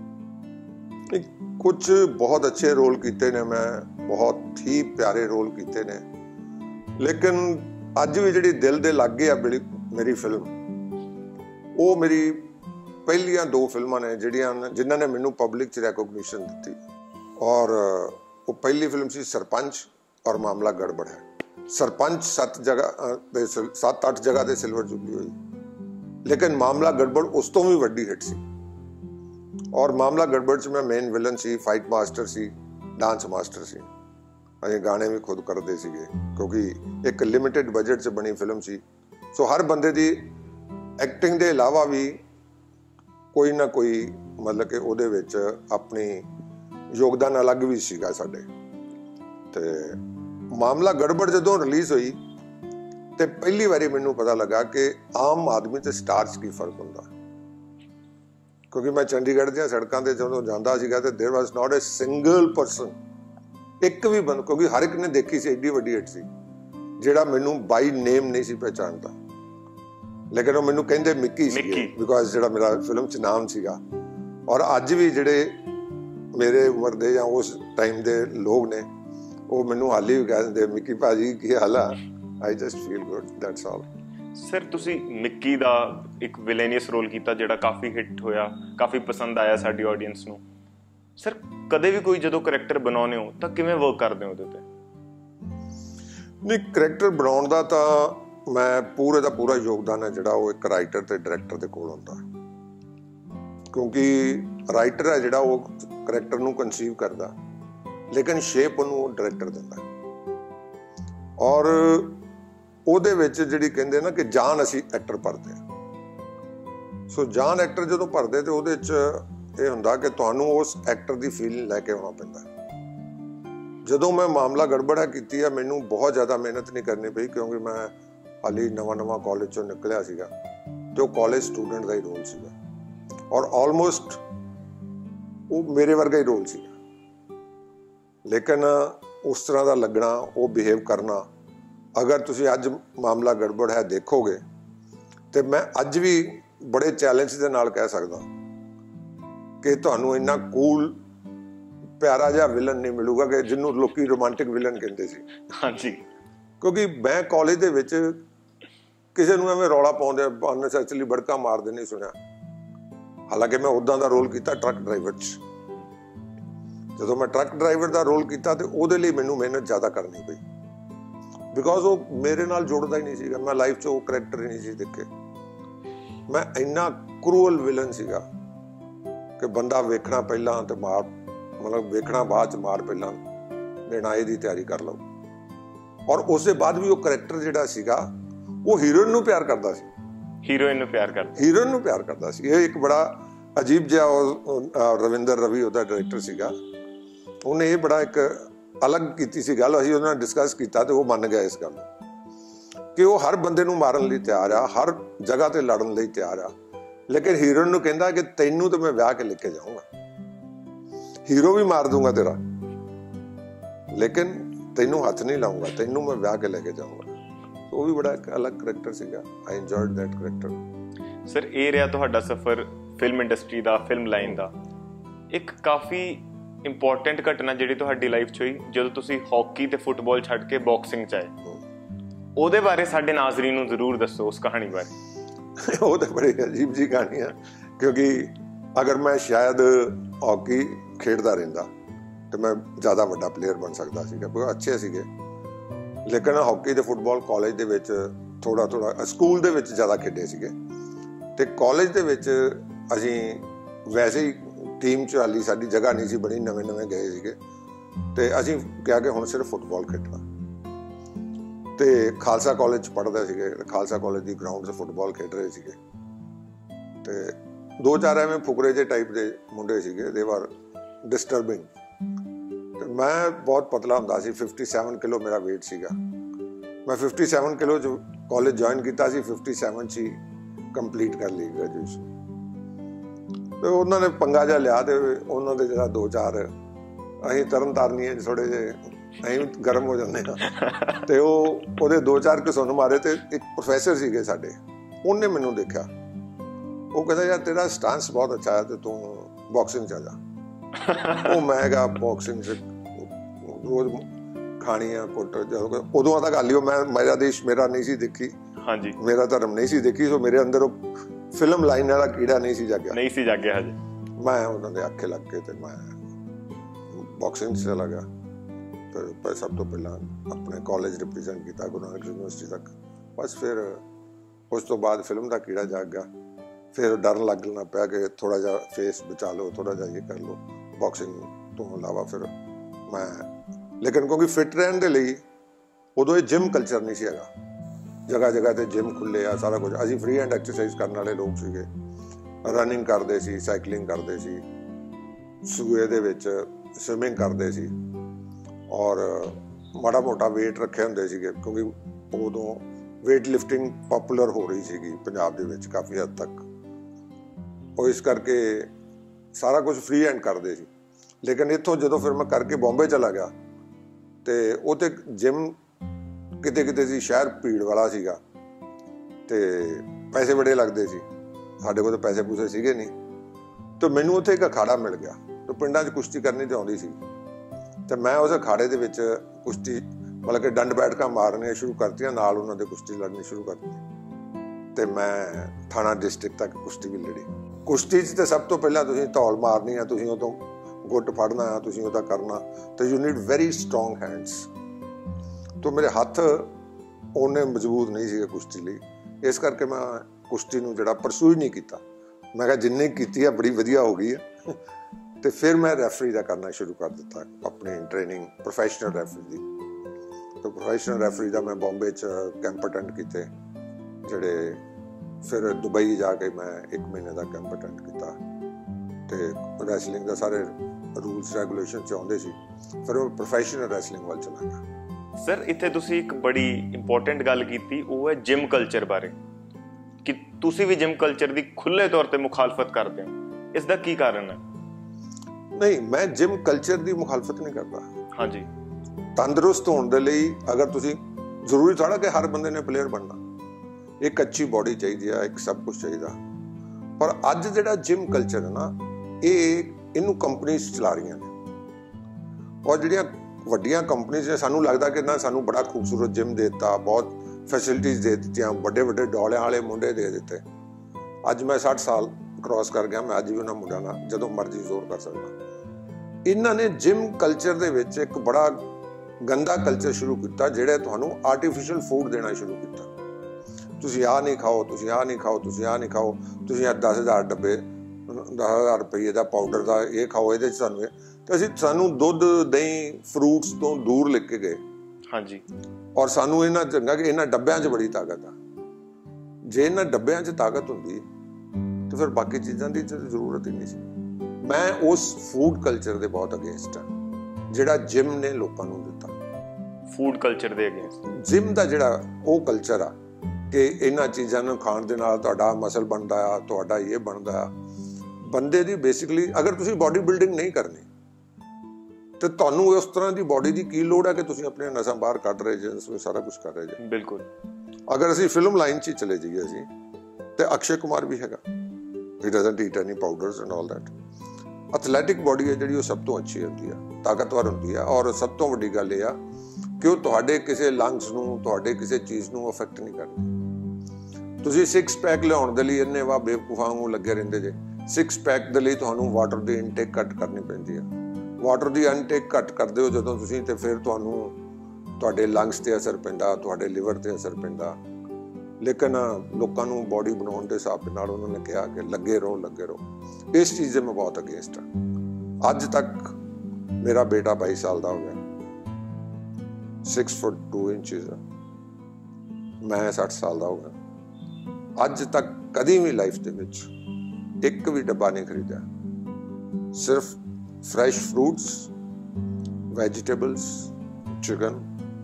ਕੁਝ ਬਹੁਤ ਅੱਛੇ ਰੋਲ ਕੀਤੇ ਨੇ ਮੈਂ, ਬਹੁਤ ਹੀ ਪਿਆਰੇ ਰੋਲ ਕੀਤੇ ਨੇ, ਲੇਕਿਨ ਅੱਜ ਵੀ ਜਿਹੜੀ ਦਿਲ ਦੇ ਲਾਗੇ ਆ ਮੇਰੀ ਫਿਲਮ, ਉਹ ਮੇਰੀ ਪਹਿਲੀਆਂ ਦੋ ਫਿਲਮਾਂ ਨੇ ਜਿਹੜੀਆਂ ਜਿਨ੍ਹਾਂ ਨੇ ਮੈਨੂੰ ਪਬਲਿਕ 'ਚ ਰੈਕੋਗਨੀਸ਼ਨ ਦਿੱਤੀ। ਔਰ ਉਹ ਪਹਿਲੀ ਫਿਲਮ ਸੀ ਸਰਪੰਚ ਔਰ ਮਾਮਲਾ ਗੜਬੜ ਹੈ। ਸਰਪੰਚ ਸੱਤ ਜਗ੍ਹਾ ਤੇ ਸੱਤ ਅੱਠ ਜਗ੍ਹਾ ਤੇ ਸਿਲਵਰ ਜੁਬਲੀ ਹੋਈ, ਲੇਕਿਨ ਮਾਮਲਾ ਗੜਬੜ ਉਸ ਤੋਂ ਵੀ ਵੱਡੀ ਹਿੱਟ ਸੀ। ਔਰ ਮਾਮਲਾ ਗੜਬੜ 'ਚ ਮੈਂ ਮੇਨ ਵਿਲਨ ਸੀ, ਫਾਈਟ ਮਾਸਟਰ ਸੀ, ਡਾਂਸ ਮਾਸਟਰ ਸੀ। ਅਸੀਂ ਗਾਣੇ ਵੀ ਖੁਦ ਕਰਦੇ ਸੀਗੇ ਕਿਉਂਕਿ ਇੱਕ ਲਿਮਿਟਿਡ ਬਜਟ 'ਚ ਬਣੀ ਫਿਲਮ ਸੀ। ਸੋ ਹਰ ਬੰਦੇ ਦੀ ਐਕਟਿੰਗ ਦੇ ਇਲਾਵਾ ਵੀ ਕੋਈ ਨਾ ਕੋਈ ਮਤਲਬ ਕਿ ਉਹਦੇ ਵਿੱਚ ਆਪਣੀ ਯੋਗਦਾਨ ਅਲੱਗ ਵੀ ਸੀਗਾ ਸਾਡੇ। ਤੇ ਮਾਮਲਾ ਗੜਬੜ ਜਦੋਂ ਰਿਲੀਜ਼ ਹੋਈ ਤੇ ਪਹਿਲੀ ਵਾਰੀ ਮੈਨੂੰ ਪਤਾ ਲੱਗਾ ਕਿ ਆਮ ਆਦਮੀ ਤੇ ਸਟਾਰ 'ਚ ਕੀ ਫਰਕ ਹੁੰਦਾ। ਕਿਉਂਕਿ ਮੈਂ ਚੰਡੀਗੜ੍ਹ ਦੀਆਂ ਸੜਕਾਂ ਤੇ ਜਦੋਂ ਜਾਂਦਾ ਸੀਗਾ ਤੇ ਦੇਰ ਵਾਜ਼ ਨਾਟ ਅ ਸਿੰਗਲ ਪਰਸਨ, ਇੱਕ ਵੀ ਬੰਦ, ਕਿਉਂਕਿ ਹਰ ਇੱਕ ਨੇ ਦੇਖੀ ਸੀ, ਏਡੀ ਵੱਡੀ ਹਿੱਟ ਸੀ, ਜਿਹੜਾ ਮੈਨੂੰ ਬਾਈ ਨੇਮ ਨਹੀਂ ਸੀ ਪਹਿਚਾਣਦਾ, ਲੇਕਿਨ ਉਹ ਮੈਨੂੰ ਕਹਿੰਦੇ ਮਿੱਕੀ ਸੀ, ਬਿਕੋਜ਼ ਜਿਹੜਾ ਮੇਰਾ ਫਿਲਮ 'ਚ ਨਾਮ ਸੀਗਾ। ਔਰ ਅੱਜ ਵੀ ਜਿਹੜੇ ਮੇਰੇ ਉਮਰ ਦੇ ਜਾਂ ਉਸ ਟਾਈਮ ਦੇ ਲੋਕ ਨੇ ਉਹ ਮੈਨੂੰ ਹਾਲੀ ਵੀ ਕਹਿ ਦਿੰਦੇ, ਮਿੱਕੀ ਭਾਜੀ ਕੀ ਹਾਲ ਆ? I just feel good, that's all. Sir ਤੁਸੀਂ ਮਿੱਕੀ ਦਾ ਇੱਕ ਵਿਲੇਨੀਅਸ ਰੋਲ ਕੀਤਾ ਜਿਹੜਾ ਕਾਫੀ ਹਿੱਟ ਹੋਇਆ, ਕਾਫੀ ਪਸੰਦ ਆਇਆ ਸਾਡੀ ਆਡੀਅנס ਨੂੰ। ਸਰ ਕਦੇ ਵੀ ਕੋਈ ਜਦੋਂ ਕਰੈਕਟਰ ਬਣਾਉਂਦੇ ਹੋ ਤਾਂ ਕਿਵੇਂ ਵਰਕ ਕਰਦੇ ਹੋ ਉਹਦੇ ਤੇ? ਨਹੀਂ, ਕਰੈਕਟਰ ਬਣਾਉਣ ਦਾ ਤਾਂ ਮੈਂ ਪੂਰੇ ਦਾ ਪੂਰਾ ਯੋਗਦਾਨ ਹੈ ਜਿਹੜਾ ਉਹ ਇੱਕ ਰਾਈਟਰ ਤੇ ਡਾਇਰੈਕਟਰ ਦੇ ਕੋਲ ਹੁੰਦਾ, ਕਿਉਂਕਿ ਰਾਈਟਰ ਹੈ ਜਿਹੜਾ ਉਹ ਕਰੈਕਟਰ ਨੂੰ ਕਨਸੀਵ ਕਰਦਾ, ਲੇਕਿਨ ਸ਼ੇਪ ਉਹਨੂੰ ਡਾਇਰੈਕਟਰ ਦਿੰਦਾ। ਔਰ ਉਹਦੇ ਵਿੱਚ ਜਿਹੜੀ ਕਹਿੰਦੇ ਨਾ ਕਿ ਜਾਨ ਅਸੀਂ ਐਕਟਰ ਭਰਦੇ ਹਾਂ। ਸੋ ਜਾਨ ਐਕਟਰ ਜਦੋਂ ਭਰਦੇ ਤੇ ਉਹਦੇ 'ਚ ਇਹ ਹੁੰਦਾ ਕਿ ਤੁਹਾਨੂੰ ਉਸ ਐਕਟਰ ਦੀ ਫੀਲਿੰਗ ਲੈ ਕੇ ਆਉਣਾ ਪੈਂਦਾ। ਜਦੋਂ ਮੈਂ ਮਾਮਲਾ ਗੜਬੜਾ ਕੀਤੀ ਆ, ਮੈਨੂੰ ਬਹੁਤ ਜ਼ਿਆਦਾ ਮਿਹਨਤ ਨਹੀਂ ਕਰਨੀ ਪਈ, ਕਿਉਂਕਿ ਮੈਂ ਹਾਲੀ ਨਵਾਂ ਨਵਾਂ ਕਾਲਜ 'ਚੋਂ ਨਿਕਲਿਆ ਸੀਗਾ ਤੇ ਉਹ ਕਾਲਜ ਸਟੂਡੈਂਟ ਦਾ ਹੀ ਰੋਲ ਸੀਗਾ, ਔਰ ਆਲਮੋਸਟ ਉਹ ਮੇਰੇ ਵਰਗਾ ਹੀ ਰੋਲ ਸੀਗਾ। ਲੇਕਿਨ ਉਸ ਤਰ੍ਹਾਂ ਦਾ ਲੱਗਣਾ, ਉਹ ਬਿਹੇਵ ਕਰਨਾ, ਅਗਰ ਤੁਸੀਂ ਅੱਜ ਮਾਮਲਾ ਗੜਬੜ ਹੈ ਦੇਖੋਗੇ ਤੇ ਮੈਂ ਅੱਜ ਵੀ ਬੜੇ ਚੈਲੰਜ ਦੇ ਨਾਲ ਕਹਿ ਸਕਦਾ ਕਿ ਤੁਹਾਨੂੰ ਇੰਨਾ ਕੂਲ ਪਿਆਰਾ ਜਿਹਾ ਵਿਲਨ ਨਹੀਂ ਮਿਲੂਗਾ ਕਿ ਜਿਹਨੂੰ ਲੋਕੀ ਰੋਮਾਂਟਿਕ ਵਿਲਨ ਕਹਿੰਦੇ ਸੀ। ਹਾਂਜੀ, ਕਿਉਂਕਿ ਮੈਂ ਕਾਲਜ ਦੇ ਵਿੱਚ ਕਿਸੇ ਨੂੰ ਐਵੇਂ ਰੌਲਾ ਪਾਉਂਦੇ ਅਨਨੈਸੈਸਰੀ ਬੜਕਾ ਮਾਰਦੇ ਨਹੀਂ ਸੁਣਿਆ। ਹਾਲਾਂਕਿ ਮੈਂ ਉੱਦਾਂ ਦਾ ਰੋਲ ਕੀਤਾ ਟਰੱਕ ਡਰਾਈਵਰ 'ਚ। ਜਦੋਂ ਮੈਂ ਟਰੱਕ ਡਰਾਈਵਰ ਦਾ ਰੋਲ ਕੀਤਾ ਤੇ ਉਹਦੇ ਲਈ ਮੈਨੂੰ ਮਿਹਨਤ ਜ਼ਿਆਦਾ ਕਰਨੀ ਪਈ, ਬਿਕੋਜ਼ ਉਹ ਮੇਰੇ ਨਾਲ ਜੁੜਦਾ ਹੀ ਨਹੀਂ ਸੀਗਾ। ਮੈਂ ਲਾਈਫ 'ਚ ਉਹ ਕਰੈਕਟਰ ਹੀ ਨਹੀਂ ਸੀ ਦੇਖੇ। ਮੈਂ ਇੰਨਾ ਕਰੂਅਲ ਵਿਲਨ ਸੀਗਾ ਕਿ ਬੰਦਾ ਵੇਖਣਾ ਪਹਿਲਾਂ ਤੇ ਮਾਰ, ਮਤਲਬ ਵੇਖਣਾ ਬਾਅਦ 'ਚ ਮਾਰ ਪਹਿਲਾਂ ਦੇਣਾ, ਇਹਦੀ ਤਿਆਰੀ ਕਰ ਲਓ। ਔਰ ਉਸ ਦੇ ਬਾਅਦ ਵੀ ਉਹ ਕਰੈਕਟਰ ਜਿਹੜਾ ਸੀਗਾ ਉਹ ਹੀਰੋਇਨ ਨੂੰ ਪਿਆਰ ਕਰਦਾ ਸੀ, ਹੀਰੋਇਨ ਨੂੰ ਪਿਆਰ ਕਰਦਾ ਹੀਰੋਇਨ ਨੂੰ ਪਿਆਰ ਕਰਦਾ ਸੀ। ਇਹ ਇੱਕ ਬੜਾ ਅਜੀਬ ਜਿਹਾ, ਰਵਿੰਦਰ ਰਵੀ ਉਹਦਾ ਡਾਇਰੈਕਟਰ ਸੀਗਾ, ਉਹਨੇ ਇਹ ਬੜਾ ਇੱਕ अलग की सी गल, असीं उहदे नाल डिस्कस कीता ते वो मन गया इस गल कि वो हर बंदे नूं मारन लई तैयार आ, हर जगह ते लड़न लई तैयार आ, लेकिन हीरोइन नूं कहंदा कि तैनूं तो मैं विआह के लेके जाऊंगा, हीरो भी मार दूंगा तेरा, लेकिन तैनूं हथ नहीं लाऊंगा, तैनूं मैं विआह के लेके जाऊंगा। तो वो भी बड़ा एक अलग करैक्टर सीगा। I enjoyed that character. Sir ਇਹ ਰਿਹਾ ਤੁਹਾਡਾ ਸਫ਼ਰ ਫਿਲਮ ਇੰਡਸਟਰੀ ਦਾ, ਫਿਲਮ ਲਾਈਨ ਦਾ। ਇੱਕ ਕਾਫੀ ਇੰਪੋਰਟੈਂਟ ਘਟਨਾ ਜਿਹੜੀ ਤੁਹਾਡੀ ਲਾਈਫ 'ਚ ਹੋਈ ਜਦੋਂ ਤੁਸੀਂ ਹਾਕੀ ਤੇ ਫੁੱਟਬਾਲ ਛੱਡ ਕੇ ਬਾਕਸਿੰਗ 'ਚ ਆਏ, ਉਹਦੇ ਬਾਰੇ ਸਾਡੇ ਨਾਜ਼ਰੀਨ ਨੂੰ ਜ਼ਰੂਰ ਦੱਸੋ, ਉਸ ਕਹਾਣੀ ਬਾਰੇ। ਉਹ ਤਾਂ ਬੜੀ ਅਜੀਬ ਜੀ ਕਹਾਣੀ ਆ, ਕਿਉਂਕਿ ਅਗਰ ਮੈਂ ਸ਼ਾਇਦ ਹਾਕੀ ਖੇਡਦਾ ਰਹਿੰਦਾ ਤੇ ਮੈਂ ਜ਼ਿਆਦਾ ਵੱਡਾ ਪਲੇਅਰ ਬਣ ਸਕਦਾ ਸੀਗਾ, ਕਿਉਂਕਿ ਅੱਛੇ ਸੀਗੇ, ਲੇਕਿਨ ਹਾਕੀ ਤੇ ਫੁੱਟਬਾਲ ਕਾਲਜ ਦੇ ਵਿੱਚ ਥੋੜਾ ਥੋੜਾ, ਸਕੂਲ ਦੇ ਵਿੱਚ ਜ਼ਿਆਦਾ ਖੇਡੇ ਸੀਗੇ ਤੇ ਕਾਲਜ ਦੇ ਵਿੱਚ ਅਸੀਂ ਵੈਸੇ ਹੀ ਟੀਮ 'ਚ ਹਾਲੀ ਸਾਡੀ ਜਗ੍ਹਾ ਨਹੀਂ ਸੀ ਬਣੀ, ਨਵੇਂ ਨਵੇਂ ਗਏ ਸੀਗੇ ਤੇ ਅਸੀਂ ਕਿਹਾ ਕਿ ਹੁਣ ਸਿਰਫ ਫੁੱਟਬਾਲ ਖੇਡਣਾ। ਤੇ ਖਾਲਸਾ ਕਾਲਜ 'ਚ ਪੜ੍ਹਦੇ ਸੀਗੇ, ਖਾਲਸਾ ਕਾਲਜ ਦੀ ਗਰਾਊਂਡ 'ਚ ਫੁੱਟਬਾਲ ਖੇਡ ਰਹੇ ਸੀਗੇ ਤੇ ਦੋ ਚਾਰ ਐਵੇਂ ਫੁਕਰੇ ਜਿਹੇ ਟਾਈਪ ਦੇ ਮੁੰਡੇ ਸੀਗੇ, ਦੇ ਵਰ ਡਿਸਟਰਬਿੰਗ। ਤੇ ਮੈਂ ਬਹੁਤ ਪਤਲਾ ਹੁੰਦਾ ਸੀ, सत्तावन ਕਿਲੋ ਮੇਰਾ weight ਸੀਗਾ। ਮੈਂ सत्तावन ਕਿਲੋ 'ਚ ਕਾਲਜ ਜੁਆਇਨ ਕੀਤਾ ਸੀ, सत्तावन 'ਚ ਹੀ ਕੰਪਲੀਟ ਕਰ ਲਈ ਗ੍ਰੈਜੂਏਸ਼ਨ। ਤੇ ਉਹਨਾਂ ਨੇ ਪੰਗਾ ਜਿਹਾ ਲਿਆ ਤੇ ਉਹਨਾਂ ਦੇ ਜਿਹੜਾ ਦੋ ਚਾਰ, ਅਸੀਂ ਤਰਨ ਤਾਰਨੀਏ ਥੋੜੇ ਜਿਹੇ ਅਸੀਂ ਗਰਮ ਹੋ ਜਾਂਦੇ ਹਾਂ, ਤੇ ਉਹ ਉਹਦੇ ਦੋ ਚਾਰ ਘਸੁੰਨ ਮਾਰੇ ਤੇ ਇੱਕ ਪ੍ਰੋਫੈਸਰ ਸੀਗੇ ਸਾਡੇ, ਉਹਨੇ ਮੈਨੂੰ ਦੇਖਿਆ, ਉਹ ਕਹਿੰਦਾ ਯਾਰ ਤੇਰਾ ਸਟਾਂਸ ਬਹੁਤ ਅੱਛਾ ਹੈ ਤੇ ਤੂੰ ਬਾਕਸਿੰਗ 'ਚ ਆ ਜਾ। ਉਹ ਮੈਂ ਕਿਹਾ ਬਾਕਸਿੰਗ 'ਚ ਰੋਜ਼ ਖਾਣੀ ਆ ਕੁੱਟ, ਜਦੋਂ ਉਦੋਂ ਤੱਕ ਹਾਲੀ ਉਹ ਮੈਂ ਮੇਰਾ ਦੇਸ਼ ਮੇਰਾ ਨਹੀਂ ਸੀ ਦੇਖੀ, ਹਾਂਜੀ ਮੇਰਾ ਧਰਮ ਨਹੀਂ ਸੀ ਦੇਖੀ, ਸੋ ਮੇਰੇ ਅੰਦਰ ਉਹ ਫਿਲਮ ਲਾਈਨ ਵਾਲਾ ਕੀੜਾ ਨਹੀਂ ਸੀ ਜਾਗਿਆ, ਨਹੀਂ ਸੀ ਜਾਗਿਆ ਹਜੇ। ਮੈਂ ਉਹਨਾਂ ਦੇ ਆਖੇ ਲੱਗ ਕੇ ਤੇ ਮੈਂ ਬਾਕਸਿੰਗ 'ਚ ਚਲਾ ਗਿਆ। ਫਿਰ ਸਭ ਤੋਂ ਪਹਿਲਾਂ ਆਪਣੇ ਕਾਲਜ ਰਿਪਰੈਜ਼ੈਂਟ ਕੀਤਾ, ਗੁਰੂ ਨਾਨਕ ਯੂਨੀਵਰਸਿਟੀ ਤੱਕ। ਬਸ ਫਿਰ ਉਸ ਤੋਂ ਬਾਅਦ ਫਿਲਮ ਦਾ ਕੀੜਾ ਜਾਗ ਗਿਆ, ਫਿਰ ਡਰਨ ਲੱਗਣਾ ਪਿਆ ਕਿ ਥੋੜਾ ਜਿਹਾ ਫੇਸ ਬਚਾ ਲਓ, ਥੋੜਾ ਜਿਹਾ ਇਹ ਕਰ ਲਓ ਬਾਕਸਿੰਗ ਤੋਂ ਇਲਾਵਾ। ਫਿਰ ਮੈਂ ਲੇਕਿਨ ਕਿਉਂਕਿ ਫਿਟ ਰਹਿਣ ਦੇ ਲਈ ਉਦੋਂ ਇਹ ਜਿਮ ਕਲਚਰ ਨਹੀਂ ਸੀ ਹੈਗਾ, ਜਗ੍ਹਾ ਜਗ੍ਹਾ ਤੇ ਜਿਮ ਖੁੱਲੇ ਆ, ਸਾਰਾ ਕੁਝ। ਅਸੀਂ ਫ੍ਰੀ ਹੈਂਡ ਐਕਸਰਸਾਈਜ਼ ਕਰਨ ਵਾਲੇ ਲੋਕ ਸੀਗੇ, ਰਨਿੰਗ ਕਰਦੇ ਸੀ, ਸਾਈਕਲਿੰਗ ਕਰਦੇ ਸੀ, ਸੂਏ ਦੇ ਵਿੱਚ ਸਵਿਮਿੰਗ ਕਰਦੇ ਸੀ, ਔਰ ਮਾੜਾ ਮੋਟਾ ਵੇਟ ਰੱਖੇ ਹੁੰਦੇ ਸੀਗੇ, ਕਿਉਂਕਿ ਉਦੋਂ ਵੇਟ ਲਿਫਟਿੰਗ ਪਪੂਲਰ ਹੋ ਰਹੀ ਸੀਗੀ ਪੰਜਾਬ ਦੇ ਵਿੱਚ ਕਾਫੀ ਹੱਦ ਤੱਕ। ਉਹ ਇਸ ਕਰਕੇ ਸਾਰਾ ਕੁਝ ਫ੍ਰੀ ਹੈਂਡ ਕਰਦੇ ਸੀ। ਲੇਕਿਨ ਇੱਥੋਂ ਜਦੋਂ ਫਿਰ ਮੈਂ ਕਰਕੇ ਬੰਬੇ ਚਲਾ ਗਿਆ ਤੇ ਉੱਥੇ ਜਿਮ ਕਿਤੇ ਕਿਤੇ ਸੀ, ਸ਼ਹਿਰ ਭੀੜ ਵਾਲਾ ਸੀਗਾ ਤੇ ਪੈਸੇ ਬੜੇ ਲੱਗਦੇ ਸੀ, ਸਾਡੇ ਕੋਲ ਤਾਂ ਪੈਸੇ ਪੂਸੇ ਸੀਗੇ ਨਹੀਂ। ਤੇ ਮੈਨੂੰ ਉੱਥੇ ਇੱਕ ਅਖਾੜਾ ਮਿਲ ਗਿਆ ਤੇ ਪਿੰਡਾਂ 'ਚ ਕੁਸ਼ਤੀ ਕਰਨੀ ਤੇ ਆਉਂਦੀ ਸੀ, ਤੇ ਮੈਂ ਉਸ ਅਖਾੜੇ ਦੇ ਵਿੱਚ ਕੁਸ਼ਤੀ ਮਤਲਬ ਕਿ ਡੰਡ ਬੈਠਕਾਂ ਮਾਰਨੀਆਂ ਸ਼ੁਰੂ ਕਰਤੀਆਂ, ਨਾਲ ਉਹਨਾਂ ਦੇ ਕੁਸ਼ਤੀ ਲੜਨੀ ਸ਼ੁਰੂ ਕਰਤੀ ਤੇ ਮੈਂ ਥਾਣਾ ਡਿਸਟ੍ਰਿਕਟ ਤੱਕ ਕੁਸ਼ਤੀ ਵੀ ਲੜੀ। ਕੁਸ਼ਤੀ 'ਚ ਤੇ ਸਭ ਤੋਂ ਪਹਿਲਾਂ ਤੁਸੀਂ ਧੌਲ ਮਾਰਨੀ ਆ, ਤੁਸੀਂ ਉਹ ਤੋਂ ਗੁੱਟ ਫੜਨਾ ਆ, ਤੁਸੀਂ ਉਹਦਾ ਕਰਨਾ, ਤੇ you need very strong hands. ਤੋਂ ਮੇਰੇ ਹੱਥ ਉਹਨੇ ਮਜ਼ਬੂਤ ਨਹੀਂ ਸੀਗੇ ਕੁਸ਼ਤੀ ਲਈ, ਇਸ ਕਰਕੇ ਮੈਂ ਕੁਸ਼ਤੀ ਨੂੰ ਜਿਹੜਾ ਪਰਸੂ ਹੀ ਨਹੀਂ ਕੀਤਾ। ਮੈਂ ਕਿਹਾ ਜਿੰਨੀ ਕੀਤੀ ਆ ਬੜੀ ਵਧੀਆ ਹੋ ਗਈ ਹੈ। ਤੇ ਫਿਰ ਮੈਂ ਰੈਫਰੀ ਦਾ ਕਰਨਾ ਸ਼ੁਰੂ ਕਰ ਦਿੱਤਾ, ਆਪਣੀ ਟ੍ਰੇਨਿੰਗ ਪ੍ਰੋਫੈਸ਼ਨਲ ਰੈਫਰੀ ਦੀ। ਤੇ ਪ੍ਰੋਫੈਸ਼ਨਲ ਰੈਫਰੀ ਦਾ ਮੈਂ ਬੰਬੇ 'ਚ ਕੈਂਪ ਅਟੈਂਡ ਕੀਤੇ, ਜਿਹੜੇ ਫਿਰ ਦੁਬਈ ਜਾ ਕੇ ਮੈਂ ਇੱਕ ਮਹੀਨੇ ਦਾ ਕੈਂਪ ਅਟੈਂਡ ਕੀਤਾ ਤੇ ਰੈਸਲਿੰਗ ਦਾ ਸਾਰੇ ਰੂਲਸ ਰੈਗੂਲੇਸ਼ਨ 'ਚ ਆਉਂਦੇ ਸੀ। ਫਿਰ ਉਹ ਪ੍ਰੋਫੈਸ਼ਨਲ ਰੈਸਲਿੰਗ ਵੱਲ ਚਲਾ ਗਿਆ। ਸਰ ਇੱਥੇ ਤੁਸੀਂ ਇੱਕ ਬੜੀ ਇੰਪੋਰਟੈਂਟ ਗੱਲ ਕੀਤੀ, ਉਹ ਹੈ ਜਿਮ ਕਲਚਰ ਬਾਰੇ, ਕਿ ਤੁਸੀਂ ਵੀ ਜਿਮ ਕਲਚਰ ਦੀ ਖੁੱਲ੍ਹੇ ਤੌਰ ਤੇ ਮੁਖਾਲਫਤ ਕਰਦੇ ਹੋ, ਇਸ ਦਾ ਕੀ ਕਾਰਨ ਹੈ? ਨਹੀਂ, ਮੈਂ ਜਿਮ ਕਲਚਰ ਦੀ ਮੁਖਾਲਫਤ ਨਹੀਂ ਕਰਦਾ। ਹਾਂਜੀ, ਤੰਦਰੁਸਤ ਹੋਣ ਦੇ ਲਈ ਅਗਰ ਤੁਸੀਂ, ਜ਼ਰੂਰੀ ਥੋੜ੍ਹਾ ਕਿ ਹਰ ਬੰਦੇ ਨੇ ਪਲੇਅਰ ਬਣਨਾ, ਇੱਕ ਅੱਛੀ ਬੋਡੀ ਚਾਹੀਦੀ ਆ, ਇੱਕ ਸਭ ਕੁਛ ਚਾਹੀਦਾ। ਪਰ ਅੱਜ ਜਿਹੜਾ ਜਿਮ ਕਲਚਰ ਹੈ ਨਾ, ਇਹ ਇਹਨੂੰ ਕੰਪਨੀਜ਼ ਚਲਾ ਰਹੀਆਂ ਨੇ, ਔਰ ਜਿਹੜੀਆਂ ਵੱਡੀਆਂ ਕੰਪਨੀਜ਼ ਨੇ, ਸਾਨੂੰ ਲੱਗਦਾ ਕਿ ਨਾ ਸਾਨੂੰ ਬੜਾ ਖੂਬਸੂਰਤ ਜਿਮ ਦੇ ਦਿੱਤਾ, ਬਹੁਤ ਫੈਸਿਲਿਟੀਜ਼ ਦੇ ਦਿੱਤੀਆਂ, ਵੱਡੇ ਵੱਡੇ ਡੋਲਿਆਂ ਵਾਲੇ ਮੁੰਡੇ ਦੇ ਦਿੱਤੇ। ਅੱਜ ਮੈਂ ਸੱਠ ਸਾਲ ਕ੍ਰਾਸ ਕਰ ਗਿਆ, ਮੈਂ ਅੱਜ ਵੀ ਉਹਨਾਂ ਮੁੰਡਿਆਂ ਨਾਲ ਜਦੋਂ ਮਰਜ਼ੀ ਜ਼ੋਰ ਕਰ ਸਕਦਾ। ਇਹਨਾਂ ਨੇ ਜਿਮ ਕਲਚਰ ਦੇ ਵਿੱਚ ਇੱਕ ਬੜਾ ਗੰਦਾ ਕਲਚਰ ਸ਼ੁਰੂ ਕੀਤਾ, ਜਿਹੜੇ ਤੁਹਾਨੂੰ ਆਰਟੀਫਿਸ਼ੀਅਲ ਫੂਡ ਦੇਣਾ ਸ਼ੁਰੂ ਕੀਤਾ। ਤੁਸੀਂ ਆਹ ਨਹੀਂ ਖਾਓ, ਤੁਸੀਂ ਆਹ ਨਹੀਂ ਖਾਓ, ਤੁਸੀਂ ਆਹ ਨਹੀਂ ਖਾਓ, ਤੁਸੀਂ ਆਹ ਦਸ ਹਜ਼ਾਰ ਡੱਬੇ ਦਸ ਹਜ਼ਾਰ ਰੁਪਈਏ ਦਾ ਪਾਊਡਰ ਦਾ ਇਹ ਖਾਓ, ਇਹਦੇ 'ਚ ਸਾਨੂੰ ਇਹ। ਤੇ ਅਸੀਂ ਸਾਨੂੰ ਦੁੱਧ ਦਹੀਂ ਫਰੂਟਸ ਤੋਂ ਦੂਰ ਲੈ ਕੇ ਗਏ। ਹਾਂਜੀ, ਔਰ ਸਾਨੂੰ ਇਹਨਾਂ ਚੰਗਾ ਕਿ ਇਹਨਾਂ ਡੱਬਿਆਂ 'ਚ ਬੜੀ ਤਾਕਤ ਆ। ਜੇ ਇਹਨਾਂ ਡੱਬਿਆਂ 'ਚ ਤਾਕਤ ਹੁੰਦੀ ਤੇ ਫਿਰ ਬਾਕੀ ਚੀਜ਼ਾਂ ਦੀ ਜ਼ਰੂਰਤ ਹੀ ਨਹੀਂ ਸੀ। ਮੈਂ ਉਸ ਫੂਡ ਕਲਚਰ ਦੇ ਬਹੁਤ ਅਗੇਂਸਟ ਹਾਂ। ਜਿਹੜਾ ਜਿਮ ਨੇ ਲੋਕਾਂ ਨੂੰ ਦਿੱਤਾ। ਫੂਡ ਕਲਚਰ ਦੇ ਅਗੇਂਸਟ ਜਿਮ ਦਾ ਜਿਹੜਾ ਉਹ ਕਲਚਰ ਆ ਕਿ ਇਹਨਾਂ ਚੀਜ਼ਾਂ ਨੂੰ ਖਾਣ ਦੇ ਨਾਲ ਤੁਹਾਡਾ ਮਸਲ ਬਣਦਾ ਆ, ਤੁਹਾਡਾ ਇਹ ਬਣਦਾ ਆ। ਬੰਦੇ ਦੀ ਬੇਸਿਕਲੀ ਅਗਰ ਤੁਸੀਂ ਬਾਡੀ ਬਿਲਡਿੰਗ ਨਹੀਂ ਕਰਨੀ ਤੇ ਤੁਹਾਨੂੰ ਉਸ ਤਰ੍ਹਾਂ ਦੀ ਬਾਡੀ ਦੀ ਕੀ ਲੋੜ ਹੈ ਕਿ ਤੁਸੀਂ ਆਪਣੇ ਨਸਾਂ ਬਾਹਰ ਕੱਢ ਰਹੇ ਜੇ, ਉਸ ਵਿੱਚ ਸਾਰਾ ਕੁਝ ਕਰ ਰਹੇ ਜੇ। ਬਿਲਕੁਲ। ਅਗਰ ਅਸੀਂ ਫਿਲਮ ਲਾਈਨ 'ਚ ਚਲੇ ਜਾਈਏ ਅਸੀਂ ਤੇ ਅਕਸ਼ੇ ਕੁਮਾਰ ਵੀ ਹੈਗਾ, he doesn't eat any powders and all that. Athletic body ਹੈ ਜਿਹੜੀ ਉਹ ਸਭ ਤੋਂ ਅੱਛੀ ਹੁੰਦੀ ਆ, ਤਾਕਤਵਰ ਹੁੰਦੀ ਆ, ਔਰ ਸਭ ਤੋਂ ਵੱਡੀ ਗੱਲ ਇਹ ਆ ਕਿ ਉਹ ਤੁਹਾਡੇ ਕਿਸੇ ਲੰਗਸ ਨੂੰ, ਤੁਹਾਡੇ ਕਿਸੇ ਚੀਜ਼ ਨੂੰ ਅਫੈਕਟ ਨਹੀਂ ਕਰਦੀ। ਤੁਸੀਂ ਸਿਕਸ ਪੈਕ ਲਿਆਉਣ ਦੇ ਲਈ ਇੰਨੇ ਵਾ ਬੇਵਕੂਫਾਂ ਨੂੰ ਲੱਗੇ ਰਹਿੰਦੇ ਜੇ। ਸਿਕਸ ਪੈਕ ਦੇ ਲਈ ਤੁਹਾਨੂੰ ਵਾਟਰ ਦੀ ਇਨਟੇਕ ਘੱਟ ਕਰਨੀ ਪੈਂਦੀ ਆ। ਵਾਟਰ ਦੀ ਇਨਟੇਕ ਘੱਟ ਕਰਦੇ ਹੋ ਜਦੋਂ ਤੁਸੀਂ, ਤੇ ਫਿਰ ਤੁਹਾਨੂੰ ਤੁਹਾਡੇ ਲੰਗਸ ਤੇ ਅਸਰ ਪੈਂਦਾ, ਤੁਹਾਡੇ ਲਿਵਰ ਤੇ ਅਸਰ ਪੈਂਦਾ। ਲੇਕਿਨ ਲੋਕਾਂ ਨੂੰ ਬਾਡੀ ਬਣਾਉਣ ਦੇ ਹਿਸਾਬ ਨਾਲ ਉਹਨਾਂ ਨੇ ਕਿਹਾ ਕਿ ਲੱਗੇ ਰਹੋ ਲੱਗੇ ਰਹੋ। ਇਸ ਚੀਜ਼ ਦੇ ਮੈਂ ਬਹੁਤ ਅਗੇਂਸਟ ਹਾਂ। ਅੱਜ ਤੱਕ ਮੇਰਾ ਬੇਟਾ ਬਾਈ ਸਾਲ ਦਾ ਹੋ ਗਿਆ, ਸਿਕਸ ਫੁੱਟ ਟੂ ਇੰਚਜ਼ ਆ, ਮੈਂ ਸੱਠ ਸਾਲ ਦਾ ਹੋ ਗਿਆ। ਅੱਜ ਤੱਕ ਕਦੀ ਵੀ ਲਾਈਫ ਦੇ ਵਿੱਚ ਇੱਕ ਵੀ ਡੱਬਾ ਨਹੀਂ ਖਰੀਦਿਆ। ਸਿਰਫ ਫਰੈਸ਼ ਫਰੂਟਸ, ਵੈਜੀਟੇਬਲਸ, ਚਿਕਨ,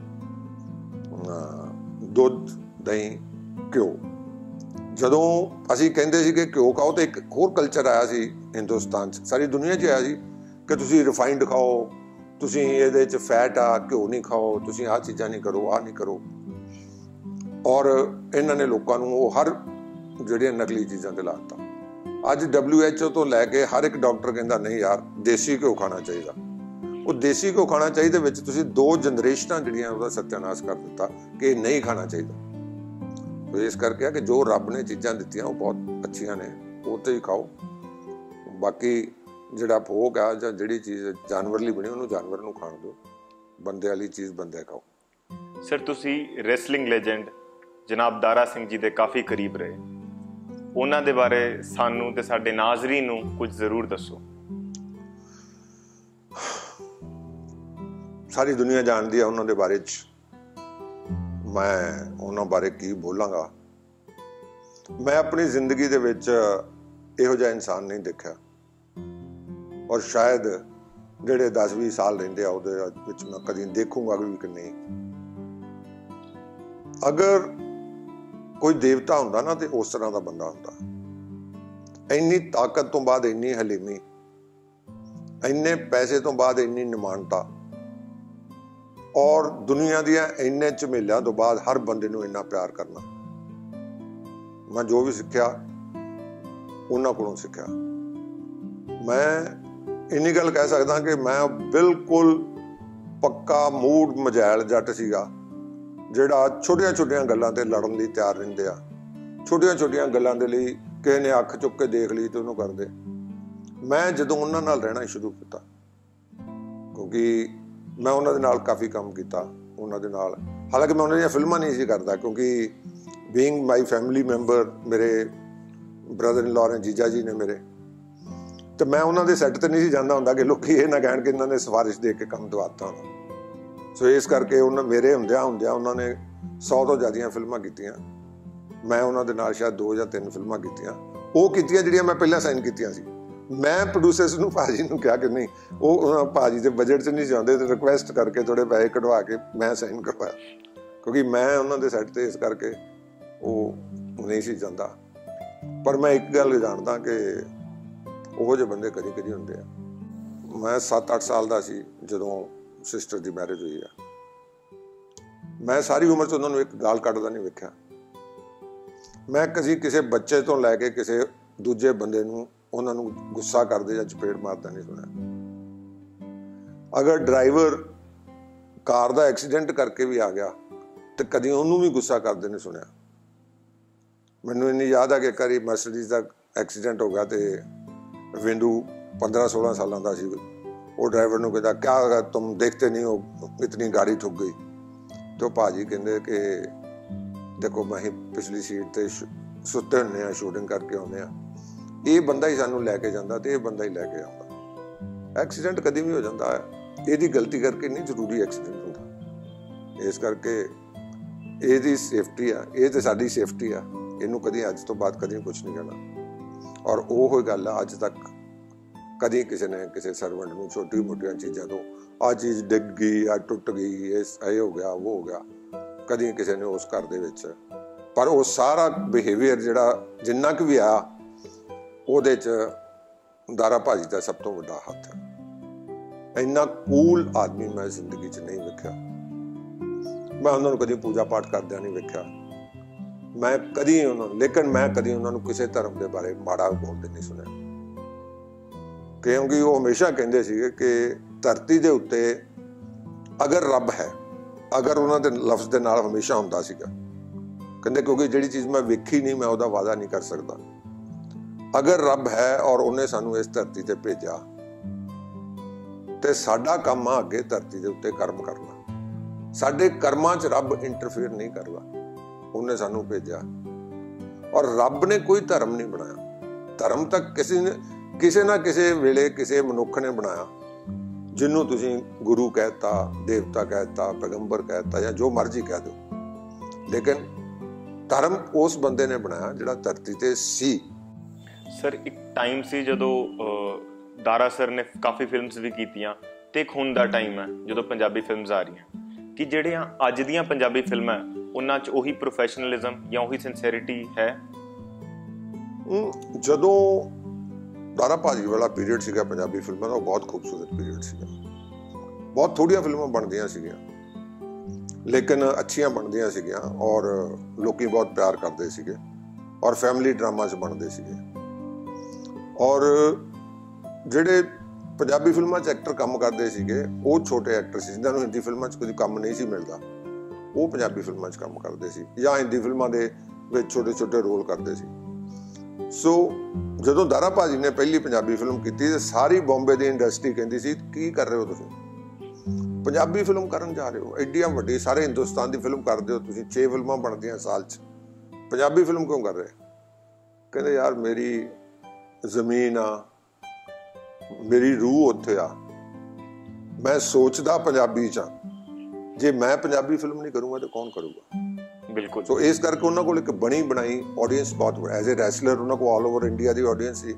ਦੁੱਧ, ਦਹੀਂ, ਘਿਓ। ਜਦੋਂ ਅਸੀਂ ਕਹਿੰਦੇ ਸੀ ਕਿ ਘਿਓ ਖਾਓ, ਤਾਂ ਇੱਕ ਹੋਰ ਕਲਚਰ ਆਇਆ ਸੀ ਹਿੰਦੁਸਤਾਨ 'ਚ, ਸਾਰੀ ਦੁਨੀਆ 'ਚ ਆਇਆ ਸੀ ਕਿ ਤੁਸੀਂ ਰਿਫਾਈਨਡ ਖਾਓ, ਤੁਸੀਂ ਇਹਦੇ 'ਚ ਫੈਟ ਆ, ਘਿਓ ਨਹੀਂ ਖਾਓ, ਤੁਸੀਂ ਆਹ ਚੀਜ਼ਾਂ ਨਹੀਂ ਕਰੋ, ਆਹ ਨਹੀਂ ਕਰੋ। ਔਰ ਇਹਨਾਂ ਨੇ ਲੋਕਾਂ ਨੂੰ ਉਹ ਹਰ ਜਿਹੜੀਆਂ ਨਕਲੀ ਚੀਜ਼ਾਂ ਤੇ ਲਾਤਾ। ਅੱਜ ਡਬਲਿਊ ਐਚ ਓ ਤੋਂ ਲੈ ਕੇ ਹਰ ਇੱਕ ਡਾਕਟਰ ਕਹਿੰਦਾ ਨਹੀਂ ਯਾਰ ਦੇਸੀ ਘਿਓ ਖਾਣਾ ਚਾਹੀਦਾ। ਉਹ ਦੇਸੀ ਘਿਓ ਖਾਣਾ ਚਾਹੀਦਾ ਵਿੱਚ ਤੁਸੀਂ ਦੋ ਜਨਰੇਸ਼ਨਾਂ ਜਿਹੜੀਆਂ ਉਹਦਾ ਸਤਿਆਨਾਸ਼ ਕਰ ਦਿੱਤਾ ਕਿ ਇਹ ਨਹੀਂ ਖਾਣਾ ਚਾਹੀਦਾ। ਇਸ ਕਰਕੇ ਆ ਕਿ ਜੋ ਰੱਬ ਨੇ ਚੀਜ਼ਾਂ ਦਿੱਤੀਆਂ ਉਹ ਬਹੁਤ ਅੱਛੀਆਂ ਨੇ, ਉਹ ਤੇ ਹੀ ਖਾਓ। ਬਾਕੀ ਜਿਹੜਾ ਭੋਗ ਆ ਜਾਂ ਜਿਹੜੀ ਚੀਜ਼ ਜਾਨਵਰ ਲਈ ਬਣੀ ਉਹਨੂੰ ਜਾਨਵਰ ਨੂੰ ਖਾਣ ਦਿਓ, ਬੰਦੇ ਵਾਲੀ ਚੀਜ਼ ਬੰਦੇ ਖਾਓ। ਸਰ, ਤੁਸੀਂ ਰੈਸਲਿੰਗ ਲੈਜੈਂਡ ਜਨਾਬ ਦਾਰਾ ਸਿੰਘ ਜੀ ਦੇ ਕਾਫੀ ਕਰੀਬ ਰਹੇ, ਉਹਨਾਂ ਦੇ ਬਾਰੇ ਸਾਨੂੰ ਤੇ ਸਾਡੇ ਨਾਜ਼ਰੀਨ ਨੂੰ ਕੁਝ ਜ਼ਰੂਰ ਦੱਸੋ। ਸਾਰੀ ਦੁਨੀਆ ਜਾਣਦੀ ਆ ਉਹਨਾਂ ਦੇ ਬਾਰੇ 'ਚ, ਮੈਂ ਉਹਨਾਂ ਬਾਰੇ ਕੀ ਬੋਲਾਂਗਾ। ਮੈਂ ਆਪਣੀ ਜ਼ਿੰਦਗੀ ਦੇ ਵਿੱਚ ਇਹੋ ਜਿਹਾ ਇਨਸਾਨ ਨਹੀਂ ਦੇਖਿਆ, ਔਰ ਸ਼ਾਇਦ ਜਿਹੜੇ ਦਸ ਵੀਹ ਸਾਲ ਰਹਿੰਦੇ ਆ ਉਹਦੇ ਵਿੱਚ ਮੈਂ ਕਦੀ ਦੇਖੂੰਗਾ ਵੀ ਕਿ ਨਹੀਂ। ਅਗਰ ਕੋਈ ਦੇਵਤਾ ਹੁੰਦਾ ਨਾ ਤੇ ਉਸ ਤਰ੍ਹਾਂ ਦਾ ਬੰਦਾ ਹੁੰਦਾ। ਇੰਨੀ ਤਾਕਤ ਤੋਂ ਬਾਅਦ ਇੰਨੀ ਹਲੀਮੀ, ਇੰਨੇ ਪੈਸੇ ਤੋਂ ਬਾਅਦ ਇੰਨੀ ਨਿਮਾਨਤਾ, ਔਰ ਦੁਨੀਆ ਦੀਆਂ ਇੰਨੇ ਝਮੇਲਿਆਂ ਤੋਂ ਬਾਅਦ ਹਰ ਬੰਦੇ ਨੂੰ ਇੰਨਾ ਪਿਆਰ ਕਰਨਾ। ਮੈਂ ਜੋ ਵੀ ਸਿੱਖਿਆ ਉਹਨਾਂ ਕੋਲੋਂ ਸਿੱਖਿਆ। ਮੈਂ ਇੰਨੀ ਗੱਲ ਕਹਿ ਸਕਦਾ ਕਿ ਮੈਂ ਬਿਲਕੁਲ ਪੱਕਾ ਮੂਡ ਮਜੈਲ ਜੱਟ ਸੀਗਾ, ਜਿਹੜਾ ਛੋਟੀਆਂ ਛੋਟੀਆਂ ਗੱਲਾਂ ਤੇ ਲੜਨ ਲਈ ਤਿਆਰ ਰਹਿੰਦੇ ਆ। ਛੋਟੀਆਂ ਛੋਟੀਆਂ ਗੱਲਾਂ ਦੇ ਲਈ ਕਿਸੇ ਨੇ ਅੱਖ ਚੁੱਕ ਕੇ ਦੇਖ ਲਈ ਤੇ ਉਹਨੂੰ ਕਰਦੇ। ਮੈਂ ਜਦੋਂ ਉਹਨਾਂ ਨਾਲ ਰਹਿਣਾ ਸ਼ੁਰੂ ਕੀਤਾ, ਕਿਉਂਕਿ ਮੈਂ ਉਹਨਾਂ ਦੇ ਨਾਲ ਕਾਫੀ ਕੰਮ ਕੀਤਾ, ਉਹਨਾਂ ਦੇ ਨਾਲ, ਹਾਲਾਂਕਿ ਮੈਂ ਉਹਨਾਂ ਦੀਆਂ ਫਿਲਮਾਂ ਨਹੀਂ ਸੀ ਕਰਦਾ, ਕਿਉਂਕਿ ਬੀਇੰਗ ਮਾਈ ਫੈਮਿਲੀ ਮੈਂਬਰ, ਮੇਰੇ ਬ੍ਰਦਰ ਇਨ ਲਾਅ ਨੇ, ਜੀਜਾ ਜੀ ਨੇ ਮੇਰੇ, ਤੇ ਮੈਂ ਉਹਨਾਂ ਦੇ ਸੈੱਟ ਤੇ ਨਹੀਂ ਸੀ ਜਾਂਦਾ ਹੁੰਦਾ ਕਿ ਲੋਕੀ ਇਹ ਨਾ ਕਹਿਣ ਕਿ ਇਹਨਾਂ ਨੇ ਸਿਫਾਰਿਸ਼ ਦੇ ਕੇ ਕੰਮ ਦਵਾਤਾ ਹੋਣਾ। ਸੋ ਇਸ ਕਰਕੇ ਉਹਨਾਂ ਮੇਰੇ ਹੁੰਦਿਆਂ ਹੁੰਦਿਆਂ ਉਹਨਾਂ ਨੇ ਸੌ ਤੋਂ ਜ਼ਿਆਦੀਆਂ ਫਿਲਮਾਂ ਕੀਤੀਆਂ। ਮੈਂ ਉਹਨਾਂ ਦੇ ਨਾਲ ਸ਼ਾਇਦ ਦੋ ਜਾਂ ਤਿੰਨ ਫਿਲਮਾਂ ਕੀਤੀਆਂ, ਉਹ ਕੀਤੀਆਂ ਜਿਹੜੀਆਂ ਮੈਂ ਪਹਿਲਾਂ ਸਾਈਨ ਕੀਤੀਆਂ ਸੀ। ਮੈਂ ਪ੍ਰੋਡਿਊਸਰਸ ਨੂੰ, ਭਾਜੀ ਨੂੰ ਕਿਹਾ ਕਿ ਨਹੀਂ, ਉਹ ਭਾਜੀ ਦੇ ਬਜਟ 'ਚ ਨਹੀਂ ਜਾਂਦੇ, ਤੇ ਰਿਕੁਐਸਟ ਕਰਕੇ ਥੋੜੇ ਪੈਸੇ ਕਢਵਾ ਕੇ ਮੈਂ ਸਾਈਨ ਕਰਵਾਇਆ, ਕਿਉਂਕਿ ਮੈਂ ਉਹਨਾਂ ਦੇ ਸੈੱਟ ਤੇ ਇਸ ਕਰਕੇ ਉਹ ਨਹੀਂ ਸੀ ਜਾਂਦਾ। ਪਰ ਮੈਂ ਇੱਕ ਗੱਲ ਜਾਣਦਾ ਕਿ ਉਹੋ ਜਿਹੇ ਬੰਦੇ ਕਦੀ ਕਦੀ ਹੁੰਦੇ ਆ। ਮੈਂ ਸੱਤ ਅੱਠ ਸਾਲ ਦਾ ਸੀ ਜਦੋਂ ਸਿਸਟਰ ਦੀ ਮੈਰਿਜ ਹੋਈ ਆ। ਮੈਂ ਸਾਰੀ ਉਮਰ 'ਚ ਉਹਨਾਂ ਨੂੰ ਇੱਕ ਗਾਲ ਕੱਢਦਾ ਨਹੀਂ ਵੇਖਿਆ। ਮੈਂ ਕਦੀ ਕਿਸੇ ਬੱਚੇ ਤੋਂ ਲੈ ਕੇ ਕਿਸੇ ਦੂਜੇ ਬੰਦੇ ਨੂੰ ਉਹਨਾਂ ਨੂੰ ਗੁੱਸਾ ਕਰਦੇ ਜਾਂ ਚਪੇੜ ਮਾਰਦਾ ਨਹੀਂ ਸੁਣਿਆ। ਅਗਰ ਡਰਾਈਵਰ ਕਾਰ ਦਾ ਐਕਸੀਡੈਂਟ ਕਰਕੇ ਵੀ ਆ ਗਿਆ ਤੇ ਕਦੀ ਉਹਨੂੰ ਵੀ ਗੁੱਸਾ ਕਰਦੇ ਨਹੀਂ ਸੁਣਿਆ। ਮੈਨੂੰ ਇੰਨੀ ਯਾਦ ਆ ਕਿ ਇੱਕ ਵਾਰੀ ਮਰਸੀਡੀਜ਼ ਦਾ ਐਕਸੀਡੈਂਟ ਹੋ ਗਿਆ ਤੇ ਵਿੰਡੂ ਪੰਦਰਾਂ सोलह ਸਾਲਾਂ ਦਾ ਸੀ। ਉਹ ਡਰਾਈਵਰ ਨੂੰ ਕਹਿੰਦਾ, ਕਿਆ ਤੁਮ ਦੇਖਤੇ ਨਹੀਂ ਹੋ ਇਤਨੀ ਗਾੜੀ ਠੁੱਕ ਗਈ। ਤੇ ਉਹ ਭਾਜੀ ਕਹਿੰਦੇ ਕਿ ਦੇਖੋ ਮੈਂ ਪਿਛਲੀ ਸੀਟ ਤੇ ਸੁੱਤੇ ਹੁੰਦੇ ਆ, ਸ਼ੂਟਿੰਗ ਕਰਕੇ ਆਉਂਦੇ ਆ, ਇਹ ਬੰਦਾ ਹੀ ਸਾਨੂੰ ਲੈ ਕੇ ਜਾਂਦਾ ਤੇ ਇਹ ਬੰਦਾ ਹੀ ਲੈ ਕੇ ਆਉਂਦਾ। ਐਕਸੀਡੈਂਟ ਕਦੀ ਵੀ ਹੋ ਜਾਂਦਾ ਹੈ, ਇਹਦੀ ਗਲਤੀ ਕਰਕੇ ਨਹੀਂ ਜ਼ਰੂਰੀ ਐਕਸੀਡੈਂਟ ਹੁੰਦਾ। ਇਸ ਕਰਕੇ ਇਹਦੀ ਸੇਫਟੀ ਆ, ਇਹ ਤੇ ਸਾਡੀ ਸੇਫਟੀ ਆ, ਇਹਨੂੰ ਕਦੀ ਅੱਜ ਤੋਂ ਬਾਅਦ ਕਦੀ ਕੁਛ ਨਹੀਂ ਕਹਿਣਾ। ਔਰ ਉਹ ਗੱਲ ਆ, ਅੱਜ ਤੱਕ ਕਦੀ ਕਿਸੇ ਨੇ ਕਿਸੇ ਸਰਵੈਂਟ ਨੂੰ ਛੋਟੀ ਮੋਟੀਆਂ ਚੀਜ਼ਾਂ ਤੋਂ आ चीज़ डिग गई या टुट गई, ये हो गया वो हो गया, कदी किसी ने उस घर दे विच। पर वो सारा बिहेवियर जिहड़ा जिन्ना क भी आया ਉਹਦੇ 'ਚ ਦਾਰਾ ਭਾਜੀ ਦਾ ਸਭ ਤੋਂ ਵੱਡਾ ਹੱਥ ਹੈ। ਇੰਨਾ ਕੂਲ ਆਦਮੀ ਮੈਂ ਜ਼ਿੰਦਗੀ 'ਚ ਨਹੀਂ ਵੇਖਿਆ। ਮੈਂ ਉਹਨਾਂ ਨੂੰ ਕਦੀ ਪੂਜਾ ਪਾਠ ਕਰਦਿਆਂ ਨਹੀਂ ਵੇਖਿਆ, ਮੈਂ ਕਦੀ ਉਹਨਾਂ ਨੂੰ ਲੇਕਿਨ ਮੈਂ ਕਦੀ ਉਹਨਾਂ ਨੂੰ ਕਿਸੇ ਧਰਮ ਦੇ ਬਾਰੇ ਮਾੜਾ ਬੋਲਦੇ ਨਹੀਂ ਸੁਣਿਆ, ਕਿਉਂਕਿ ਉਹ ਹਮੇਸ਼ਾ ਕਹਿੰਦੇ ਸੀਗੇ ਕਿ ਧਰਤੀ ਦੇ ਉੱਤੇ ਅਗਰ ਰੱਬ ਹੈ, ਅਗਰ ਉਹਨਾਂ ਦੇ ਲਫ਼ਜ਼ ਦੇ ਨਾਲ ਹਮੇਸ਼ਾ ਹੁੰਦਾ ਸੀਗਾ, ਕਹਿੰਦੇ ਕਿਉਂਕਿ ਜਿਹੜੀ ਚੀਜ਼ ਮੈਂ ਵੇਖੀ ਨਹੀਂ ਮੈਂ ਉਹਦਾ ਵਾਅਦਾ ਨਹੀਂ ਕਰ ਸਕਦਾ। अगर रब है और उन्हें सानू इस धरती ते भेजा ते साडा काम आ अगे धरती दे उत्ते कर्म करना, साडे कर्मां च रब इंटरफेयर नहीं करदा। उन्हें सानू भेजा और रब ने कोई धर्म नहीं बनाया, धर्म तक किसी ने किसी ना किसी वेले किसी मनुख ने बनाया, जिन्हों तुसीं गुरु कहता, देवता कहता, पैगंबर कहता या जो मर्जी कह दो, लेकिन धर्म उस बंदे ने बनाया जिहड़ा धरती ते सी। सर एक टाइम सी जदों दारा सर ने काफ़ी फिल्म्स भी कीतियां ते एक हुण दा टाइम है जदों पंजाबी फिल्म्स आ रही कि ਜਿਹੜੀਆਂ ਅੱਜ ਦੀਆਂ ਪੰਜਾਬੀ ਫਿਲਮਾਂ ਉਹਨਾਂ 'ਚ ਉਹੀ ਪ੍ਰੋਫੈਸ਼ਨਲਿਜ਼ਮ ਜਾਂ ਉਹੀ ਸਿੰਸੀਅਰਿਟੀ ਹੈ? ਜਦੋਂ ਦਾਰਾ ਭਾਜੀ ਵਾਲਾ ਪੀਰੀਅਡ ਸੀਗਾ ਪੰਜਾਬੀ ਫਿਲਮਾਂ ਦਾ, ਉਹ ਬਹੁਤ ਖੂਬਸੂਰਤ ਪੀਰੀਅਡ ਸੀਗਾ। ਬਹੁਤ ਥੋੜੀਆਂ ਫਿਲਮਾਂ ਬਣਦੀਆਂ ਸੀਗੀਆਂ ਲੇਕਿਨ ਅੱਛੀਆਂ ਬਣਦੀਆਂ ਸੀਗੀਆਂ ਔਰ ਲੋਕੀ ਬਹੁਤ ਪਿਆਰ ਕਰਦੇ ਸੀਗੇ ਔਰ ਫੈਮਿਲੀ ਡਰਾਮਾ 'ਚ ਬਣਦੇ ਸੀਗੇ। ਔਰ ਜਿਹੜੇ ਪੰਜਾਬੀ ਫਿਲਮਾਂ 'ਚ ਐਕਟਰ ਕੰਮ ਕਰਦੇ ਸੀਗੇ ਉਹ ਛੋਟੇ ਐਕਟਰ ਸੀ ਜਿਨ੍ਹਾਂ ਨੂੰ ਹਿੰਦੀ ਫਿਲਮਾਂ 'ਚ ਕੋਈ ਕੰਮ ਨਹੀਂ ਸੀ ਮਿਲਦਾ, ਉਹ ਪੰਜਾਬੀ ਫਿਲਮਾਂ 'ਚ ਕੰਮ ਕਰਦੇ ਸੀ ਜਾਂ ਹਿੰਦੀ ਫਿਲਮਾਂ ਦੇ ਵਿੱਚ ਛੋਟੇ ਛੋਟੇ ਰੋਲ ਕਰਦੇ ਸੀ। ਸੋ ਜਦੋਂ ਦਾਰਾ ਭਾਜੀ ਨੇ ਪਹਿਲੀ ਪੰਜਾਬੀ ਫਿਲਮ ਕੀਤੀ ਤੇ ਸਾਰੀ ਬੰਬੇ ਦੀ ਇੰਡਸਟਰੀ ਕਹਿੰਦੀ ਸੀ ਕੀ ਕਰ ਰਹੇ ਹੋ ਤੁਸੀਂ, ਪੰਜਾਬੀ ਫਿਲਮ ਕਰਨ ਜਾ ਰਹੇ ਹੋ, ਐਡੀਆਂ ਵੱਡੀ ਸਾਰੇ ਹਿੰਦੁਸਤਾਨ ਦੀ ਫਿਲਮ ਕਰਦੇ ਹੋ ਤੁਸੀਂ, ਛੇ ਫਿਲਮਾਂ ਬਣਦੀਆਂ ਸਾਲ 'ਚ, ਪੰਜਾਬੀ ਫਿਲਮ ਕਿਉਂ ਕਰ ਰਹੇ? ਕਹਿੰਦੇ ਯਾਰ ਮੇਰੀ ਜ਼ਮੀਨ ਆ, ਮੇਰੀ ਰੂਹ ਉੱਥੇ ਆ, ਮੈਂ ਸੋਚਦਾ ਪੰਜਾਬੀ 'ਚ, ਜੇ ਮੈਂ ਪੰਜਾਬੀ ਫਿਲਮ ਨਹੀਂ ਕਰੂੰਗਾ ਤਾਂ ਕੌਣ ਕਰੂਗਾ? ਬਿਲਕੁਲ। ਸੋ ਇਸ ਕਰਕੇ ਉਹਨਾਂ ਕੋਲ ਇੱਕ ਬਣੀ ਬਣਾਈ ਆਡੀਅੰਸ ਬਹੁਤ, ਐਜ਼ ਏ ਰੈਸਲਰ ਉਹਨਾਂ ਕੋਲ ਆਲ ਓਵਰ ਇੰਡੀਆ ਦੀ ਆਡੀਅੰਸ ਸੀ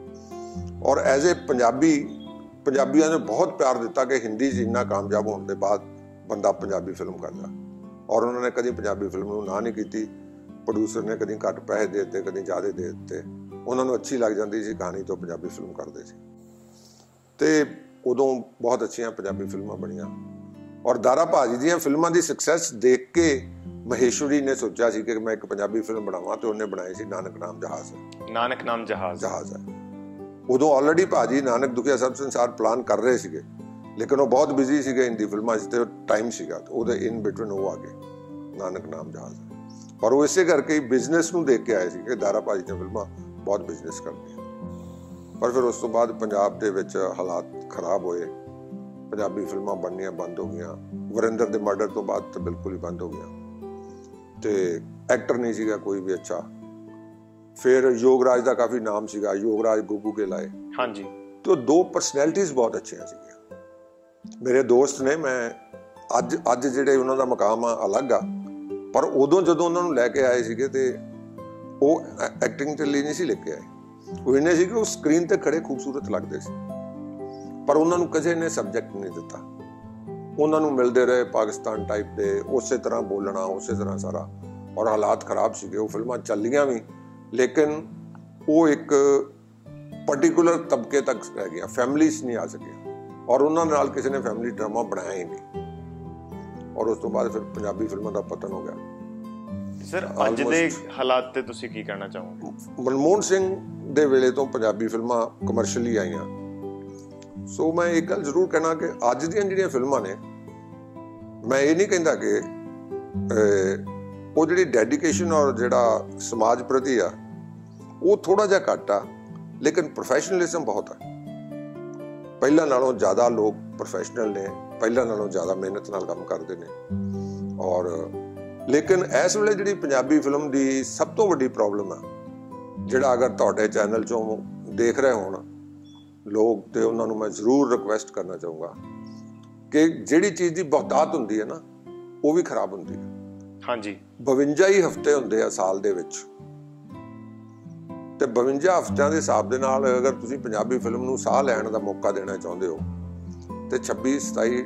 ਔਰ ਐਜ਼ ਏ ਪੰਜਾਬੀ ਪੰਜਾਬੀਆਂ ਨੇ ਬਹੁਤ ਪਿਆਰ ਦਿੱਤਾ ਕਿ ਹਿੰਦੀ 'ਚ ਇੰਨਾ ਕਾਮਯਾਬ ਹੋਣ ਦੇ ਬਾਅਦ ਬੰਦਾ ਪੰਜਾਬੀ ਫਿਲਮ ਕਰਦਾ। ਔਰ ਉਹਨਾਂ ਨੇ ਕਦੀ ਪੰਜਾਬੀ ਫਿਲਮ ਨੂੰ ਨਾ ਨਹੀਂ ਕੀਤੀ, ਪ੍ਰੋਡਿਊਸਰ ਨੇ ਕਦੀ ਘੱਟ ਪੈਸੇ ਦੇ ਦਿੱਤੇ ਕਦੀ ਜ਼ਿਆਦਾ ਦੇ ਦਿੱਤੇ, ਉਹਨਾਂ ਨੂੰ ਅੱਛੀ ਲੱਗ ਜਾਂਦੀ ਸੀ ਕਹਾਣੀ ਤੋਂ ਪੰਜਾਬੀ ਫਿਲਮ ਕਰਦੇ ਸੀ ਤੇ ਉਦੋਂ ਬਹੁਤ ਅੱਛੀਆਂ ਪੰਜਾਬੀ ਫਿਲਮਾਂ ਬਣੀਆਂ। ਔਰ ਦਾਰਾ ਭਾਜੀ ਦੀਆਂ ਫਿਲਮਾਂ ਦੀ ਸਕਸੈਸ ਦੇਖ ਕੇ ਮਹੇਸ਼ਵਰੀ ਨੇ ਸੋਚਿਆ ਸੀ ਕਿ ਮੈਂ ਇੱਕ ਪੰਜਾਬੀ ਫਿਲਮ ਬਣਾਵਾਂ ਤੇ ਉਹਨੇ ਬਣਾਈ ਸੀ ਨਾਨਕ ਨਾਮ ਜਹਾਜ਼। ਨਾਨਕ ਨਾਮ ਜਹਾਜ਼ ਜਹਾਜ਼ ਹੈ। ਉਦੋਂ ਆਲਰੇਡੀ ਭਾਜੀ ਨਾਨਕ ਦੁਖੀਆ ਸਭ ਸੰਸਾਰ ਪਲਾਨ ਕਰ ਰਹੇ ਸੀਗੇ ਲੇਕਿਨ ਉਹ ਬਹੁਤ ਬਿਜ਼ੀ ਸੀਗੇ ਹਿੰਦੀ ਫਿਲਮਾਂ 'ਚ ਤੇ ਟਾਈਮ ਸੀਗਾ ਤੇ ਉਹਦੇ ਇਨ ਬਿਟਵੀਨ ਉਹ ਆ ਗਏ ਨਾਨਕ ਨਾਮ ਜਹਾਜ਼। ਪਰ ਉਹ ਇਸੇ ਕਰਕੇ ਬਿਜ਼ਨਸ ਨੂੰ ਦੇਖ ਕੇ ਆਏ ਸੀ ਕਿ ਦਾਰਾ ਭਾਜੀ ਦੀਆਂ ਫਿਲਮਾਂ ਬਹੁਤ ਬਿਜ਼ਨਸ ਕਰਦੀਆਂ। ਪਰ ਫਿਰ ਉਸ ਤੋਂ ਬਾਅਦ ਪੰਜਾਬ ਦੇ ਵਿੱਚ ਹਾਲਾਤ ਖਰਾਬ ਹੋਏ, ਪੰਜਾਬੀ ਫਿਲਮਾਂ ਬਣਨੀਆਂ ਬੰਦ ਹੋ ਗਈਆਂ। ਵਰਿੰਦਰ ਦੇ ਮਰਡਰ ਤੋਂ ਬਾਅਦ ਤਾਂ ਬਿਲਕੁਲ ਹੀ ਬੰਦ ਹੋ ਗਈਆਂ ਤੇ ਐਕਟਰ ਨਹੀਂ ਸੀਗਾ ਕੋਈ ਵੀ ਅੱਛਾ। ਫਿਰ ਯੋਗਰਾਜ ਦਾ ਕਾਫੀ ਨਾਮ ਸੀਗਾ, ਯੋਗਰਾਜ ਗੁੱਗੂ ਕੇ ਲਾਏ। ਹਾਂਜੀ। ਤੇ ਦੋ ਪਰਸਨੈਲਿਟੀਜ਼ ਬਹੁਤ ਅੱਛੀਆਂ ਸੀਗੀਆਂ। ਮੇਰੇ ਦੋਸਤ ਨੇ, ਮੈਂ ਅੱਜ ਅੱਜ ਜਿਹੜੇ ਉਹਨਾਂ ਦਾ ਮਕਾਮ ਆ ਅਲੱਗ ਆ, ਪਰ ਉਦੋਂ ਜਦੋਂ ਉਹਨਾਂ ਨੂੰ ਲੈ ਕੇ ਆਏ ਸੀਗੇ ਤੇ ਉਹ ਐਕਟਿੰਗ ਤੇ ਲਈ ਨਹੀਂ ਸੀ ਲੈ ਕੇ ਆਏ, ਉਹ ਇੰਨੇ ਸੀ ਕਿ ਉਹ ਸਕਰੀਨ ਤੇ ਖੜੇ ਖੂਬਸੂਰਤ ਲੱਗਦੇ ਸੀ ਪਰ ਉਹਨਾਂ ਨੂੰ ਕਿਸੇ ਨੇ ਸਬਜੈਕਟ ਨਹੀਂ ਦਿੱਤਾ। ਉਹਨਾਂ ਨੂੰ ਮਿਲਦੇ ਰਹੇ ਪਾਕਿਸਤਾਨ ਟਾਈਪ ਦੇ, ਉਸੇ ਤਰ੍ਹਾਂ ਬੋਲਣਾ, ਉਸੇ ਤਰ੍ਹਾਂ ਸਾਰਾ, ਔਰ ਹਾਲਾਤ ਖਰਾਬ ਸੀਗੇ। ਉਹ ਫਿਲਮਾਂ ਚੱਲੀਆਂ ਵੀ ਲੇਕਿਨ ਉਹ ਇੱਕ ਪਰਟੀਕੂਲਰ ਤਬਕੇ ਤੱਕ ਰਹਿ ਗਿਆ, ਫੈਮਿਲੀਜ਼ ਨਹੀਂ ਆ ਸਕੀਆਂ ਔਰ ਉਹਨਾਂ ਨਾਲ ਕਿਸੇ ਨੇ ਫੈਮਿਲੀ ਡਰਾਮਾ ਬਣਾਇਆ ਹੀ ਨਹੀਂ ਔਰ ਉਸ ਤੋਂ ਬਾਅਦ ਫਿਰ ਪੰਜਾਬੀ ਫਿਲਮਾਂ ਦਾ ਪਤਨ ਹੋ ਗਿਆ। ਸਰ ਅੱਜ ਦੇ ਹਾਲਾਤ ਤੇ ਤੁਸੀਂ ਕੀ ਕਹਿਣਾ ਚਾਹੋਗੇ? ਮਨਮੋਹਨ ਸਿੰਘ ਦੇ ਵੇਲੇ ਤੋਂ ਪੰਜਾਬੀ ਫਿਲਮਾਂ ਕਮਰਸ਼ੀਅਲੀ ਆਈਆਂ। ਸੋ ਮੈਂ ਇੱਕ ਗੱਲ ਜ਼ਰੂਰ ਕਹਿਣਾ ਕਿ ਅੱਜ ਦੀਆਂ ਜਿਹੜੀਆਂ ਫਿਲਮਾਂ ਨੇ, ਮੈਂ ਇਹ ਨਹੀਂ ਕਹਿੰਦਾ ਕਿ ਉਹ ਜਿਹੜੀ ਡੈਡੀਕੇਸ਼ਨ ਔਰ ਜਿਹੜਾ ਸਮਾਜ ਪ੍ਰਤੀ ਆ ਉਹ ਥੋੜਾ ਜਿਹਾ ਘੱਟ ਆ, ਲੇਕਿਨ ਪ੍ਰੋਫੈਸ਼ਨਲਿਜ਼ਮ ਬਹੁਤ ਆ। ਪਹਿਲਾਂ ਨਾਲੋਂ ਜ਼ਿਆਦਾ ਲੋਕ ਪ੍ਰੋਫੈਸ਼ਨਲ ਨੇ, ਪਹਿਲਾਂ ਨਾਲੋਂ ਜ਼ਿਆਦਾ ਮਿਹਨਤ ਨਾਲ ਕੰਮ ਕਰਦੇ ਨੇ ਔਰ ਲੇਕਿਨ ਇਸ ਵੇਲੇ ਜਿਹੜੀ ਪੰਜਾਬੀ ਫਿਲਮ ਦੀ ਸਭ ਤੋਂ ਵੱਡੀ ਪ੍ਰੋਬਲਮ ਆ, ਜਿਹੜਾ ਅਗਰ ਤੁਹਾਡੇ ਚੈਨਲ 'ਚੋਂ ਦੇਖ ਰਹੇ ਹੋਣ ਲੋਕ ਤੇ ਉਹਨਾਂ ਨੂੰ ਮੈਂ ਜ਼ਰੂਰ ਰਿਕੁਐਸਟ ਕਰਨਾ ਚਾਹੂੰਗਾ ਕਿ ਜਿਹੜੀ ਚੀਜ਼ ਦੀ ਬਹੁਤਾਤ ਹੁੰਦੀ ਹੈ ਨਾ ਉਹ ਵੀ ਖਰਾਬ ਹੁੰਦੀ ਹੈ। ਹਾਂਜੀ। ਬਵੰਜਾ ਹੀ ਹਫ਼ਤੇ ਹੁੰਦੇ ਆ ਸਾਲ ਦੇ ਵਿੱਚ ਤੇ ਬਵੰਜਾ ਹਫ਼ਤਿਆਂ ਦੇ ਹਿਸਾਬ ਦੇ ਨਾਲ ਅਗਰ ਤੁਸੀਂ ਪੰਜਾਬੀ ਫਿਲਮ ਨੂੰ ਸਾਹ ਲੈਣ ਦਾ ਮੌਕਾ ਦੇਣਾ ਚਾਹੁੰਦੇ ਹੋ ਤੇ ਛੱਬੀ ਸਤਾਈ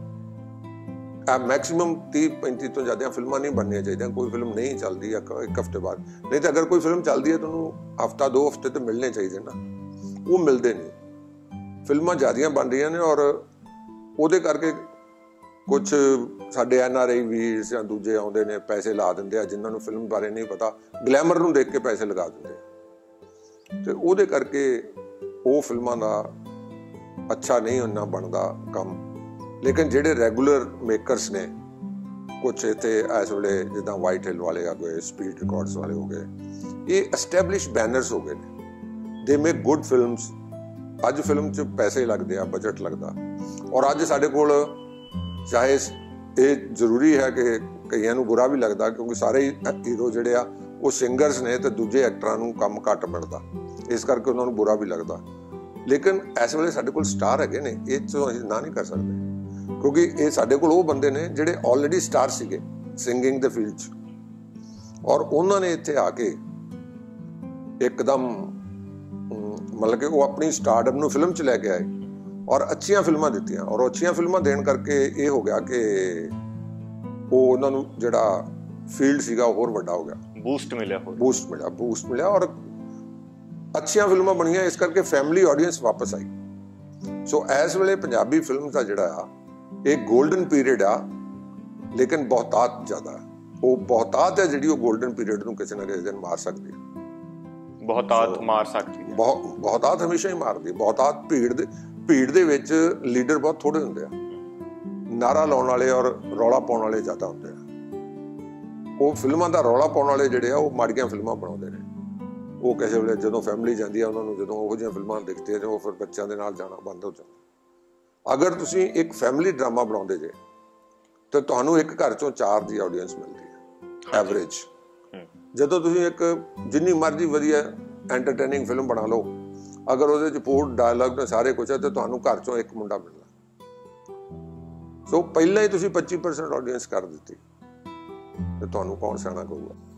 ਮੈਕਸੀਮਮ तीस पैंतीस ਤੋਂ ਜ਼ਿਆਦਾ ਫਿਲਮਾਂ ਨਹੀਂ ਬਣਨੀਆਂ ਚਾਹੀਦੀਆਂ। ਕੋਈ ਫਿਲਮ ਨਹੀਂ ਚੱਲਦੀ ਇੱਕ ਹਫ਼ਤੇ ਬਾਅਦ, ਨਹੀਂ ਤਾਂ ਅਗਰ ਕੋਈ ਫਿਲਮ ਚੱਲਦੀ ਹੈ ਤੁਹਾਨੂੰ ਹਫ਼ਤਾ ਦੋ ਹਫ਼ਤੇ ਤੇ ਮਿਲਣੇ ਚਾਹੀਦੇ ਨਾ, ਉਹ ਮਿਲਦੇ ਨਹੀਂ। ਫਿਲਮਾਂ ਜ਼ਿਆਦੀਆਂ ਬਣ ਰਹੀਆਂ ਨੇ ਔਰ ਉਹਦੇ ਕਰਕੇ ਕੁਛ ਸਾਡੇ ਐਨ ਆਰ ਆਈ ਵੀਰ ਜਾਂ ਦੂਜੇ ਆਉਂਦੇ ਨੇ, ਪੈਸੇ ਲਾ ਦਿੰਦੇ ਆ ਜਿਨ੍ਹਾਂ ਨੂੰ ਫਿਲਮ ਬਾਰੇ ਨਹੀਂ ਪਤਾ, ਗਲੈਮਰ ਨੂੰ ਦੇਖ ਕੇ ਪੈਸੇ ਲਗਾ ਦਿੰਦੇ ਆ, ਤੇ ਉਹਦੇ ਕਰਕੇ ਉਹ ਫਿਲਮਾਂ ਦਾ ਅੱਛਾ ਨਹੀਂ ਉਹਨਾਂ ਬਣਦਾ ਕੰਮ। ਲੇਕਿਨ ਜਿਹੜੇ ਰੈਗੂਲਰ ਮੇਕਰਸ ਨੇ ਕੁਛ ਇੱਥੇ ਇਸ ਵੇਲੇ ਜਿੱਦਾਂ ਵਾਈਟ ਹਿੱਲ ਵਾਲੇ ਆ ਗਏ, ਸਪੀਡ ਰਿਕਾਰਡਸ ਵਾਲੇ ਹੋ ਗਏ, ਇਹ ਐਸਟੈਬਲਿਸ਼ ਬੈਨਰਸ ਹੋ ਗਏ ਨੇ। They make good films. ਅੱਜ ਫਿਲਮ 'ਚ ਪੈਸੇ ਲੱਗਦੇ ਆ, ਬਜਟ ਲੱਗਦਾ, ਔਰ ਅੱਜ ਸਾਡੇ ਕੋਲ ਚਾਹੇ ਇਹ ਜ਼ਰੂਰੀ ਹੈ ਕਿ ਕਈਆਂ ਨੂੰ ਬੁਰਾ ਵੀ ਲੱਗਦਾ ਕਿਉਂਕਿ ਸਾਰੇ ਹੀਰੋ ਜਿਹੜੇ ਆ ਉਹ ਸਿੰਗਰਸ ਨੇ ਤੇ ਦੂਜੇ ਐਕਟਰਾਂ ਨੂੰ ਕੰਮ ਘੱਟ ਮਿਲਦਾ, ਇਸ ਕਰਕੇ ਉਹਨਾਂ ਨੂੰ ਬੁਰਾ ਵੀ ਲੱਗਦਾ। ਲੇਕਿਨ ਇਸ ਵੇਲੇ ਸਾਡੇ ਕੋਲ ਸਟਾਰ ਹੈਗੇ ਨੇ, ਇਹ 'ਚੋਂ ਅਸੀਂ ਨਾ ਨਹੀਂ ਕਰ ਸਕਦੇ ਕਿਉਂਕਿ ਇਹ ਸਾਡੇ ਕੋਲ ਉਹ ਬੰਦੇ ਨੇ ਜਿਹੜੇ ਆਲਰੇਡੀ ਸਟਾਰ ਸੀਗੇ ਸਿੰਗਿੰਗ ਦੇ ਫੀਲਡ 'ਚ, ਔਰ ਉਹਨਾਂ ਨੇ ਇੱਥੇ ਆ ਕੇ ਇੱਕਦਮ ਮਤਲਬ ਕਿ ਉਹ ਆਪਣੀ ਸਟਾਰਡਮ ਨੂੰ ਫਿਲਮ 'ਚ ਲੈ ਕੇ ਆਏ ਔਰ ਅੱਛੀਆਂ ਫਿਲਮਾਂ ਦਿੱਤੀਆਂ, ਔਰ ਅੱਛੀਆਂ ਫਿਲਮਾਂ ਦੇਣ ਕਰਕੇ ਇਹ ਹੋ ਗਿਆ ਕਿ ਉਹ ਉਹਨਾਂ ਨੂੰ ਜਿਹੜਾ ਫੀਲਡ ਸੀਗਾ ਉਹ ਹੋਰ ਵੱਡਾ ਹੋ ਗਿਆ, ਬੂਸਟ ਮਿਲਿਆ ਬੂਸਟ ਮਿਲਿਆ ਬੂਸਟ ਮਿਲਿਆ ਔਰ ਅੱਛੀਆਂ ਫਿਲਮਾਂ ਬਣੀਆਂ, ਇਸ ਕਰਕੇ ਫੈਮਿਲੀ ਆਡੀਅੰਸ ਵਾਪਸ ਆਈ। ਸੋ ਇਸ ਵੇਲੇ ਪੰਜਾਬੀ ਫਿਲਮ ਦਾ ਜਿਹੜਾ ਆ ਇਹ ਗੋਲਡਨ ਪੀਰੀਅਡ ਆ, ਲੇਕਿਨ ਬਹੁਤਾਤ ਜ਼ਿਆਦਾ, ਉਹ ਬਹੁਤਾਤ ਹੈ ਜਿਹੜੀ ਉਹ ਗੋਲਡਨ ਪੀਰੀਅਡ ਨੂੰ ਕਿਸੇ ਨਾ ਕਿਸੇ ਦਿਨ ਮਾਰ ਸਕਦੀ ਹੈ। ਬਹੁਤਾਤ ਮਾਰ ਸਕਦੀ ਹੈ, ਬਹੁਤ ਬਹੁਤਾਤ ਹਮੇਸ਼ਾ ਹੀ ਮਾਰਦੀ। ਬਹੁਤਾਤ ਭੀੜ ਦੇ ਭੀੜ ਦੇ ਵਿੱਚ ਲੀਡਰ ਬਹੁਤ ਥੋੜੇ ਹੁੰਦੇ ਆ, ਨਾਰਾ ਲਾਉਣ ਵਾਲੇ ਔਰ ਰੌਲਾ ਪਾਉਣ ਵਾਲੇ ਜ਼ਿਆਦਾ ਹੁੰਦੇ ਆ। ਉਹ ਫਿਲਮਾਂ ਦਾ ਰੌਲਾ ਪਾਉਣ ਵਾਲੇ ਜਿਹੜੇ ਆ ਉਹ ਮਾੜੀਆਂ ਫਿਲਮਾਂ ਬਣਾਉਂਦੇ ਨੇ। ਉਹ ਕਿਸੇ ਵੇਲੇ ਜਦੋਂ ਫੈਮਿਲੀ ਜਾਂਦੀ ਆ ਉਹਨਾਂ ਨੂੰ ਜਦੋਂ ਉਹੋ ਜਿਹੀਆਂ ਫਿਲਮਾਂ ਦਿਖਦੇ ਨੇ ਉਹ ਫਿਰ ਬੱਚਿਆਂ ਦੇ ਨਾਲ ਜਾਣਾ ਬੰਦ ਹੋ ਜਾਂਦਾ। ਅਗਰ ਤੁਸੀਂ ਇੱਕ ਫੈਮਿਲੀ ਡਰਾਮਾ ਬਣਾਉਂਦੇ ਜੇ ਤਾਂ ਤੁਹਾਨੂੰ ਇੱਕ ਘਰ ਚੋਂ ਚਾਰ ਦੀ ਆਡੀਅੰਸ ਮਿਲਦੀ ਹੈ ਐਵਰੇਜ। ਜਦੋਂ ਤੁਸੀਂ ਇੱਕ ਜਿੰਨੀ ਮਰਜ਼ੀ ਵਧੀਆ ਐਂਟਰਟੇਨਿੰਗ ਫਿਲਮ ਬਣਾ ਲਓ, ਅਗਰ ਉਹਦੇ 'ਚ ਪੂਰ ਡਾਇਲੌਗ ਨੇ ਸਾਰੇ ਕੁਛ ਹੈ ਤਾਂ ਤੁਹਾਨੂੰ ਘਰ ਚੋਂ ਇੱਕ ਮੁੰਡਾ ਮਿਲਣਾ। ਸੋ ਪਹਿਲਾਂ ਹੀ ਤੁਸੀਂ ਪੱਚੀ ਪਰਸੈਂਟ ਆਡੀਅੰਸ ਕਰ ਦਿੱਤੀ ਤੇ ਤੁਹਾਨੂੰ ਕੌਣ ਸਿਆਣਾ ਕਹੂਗਾ।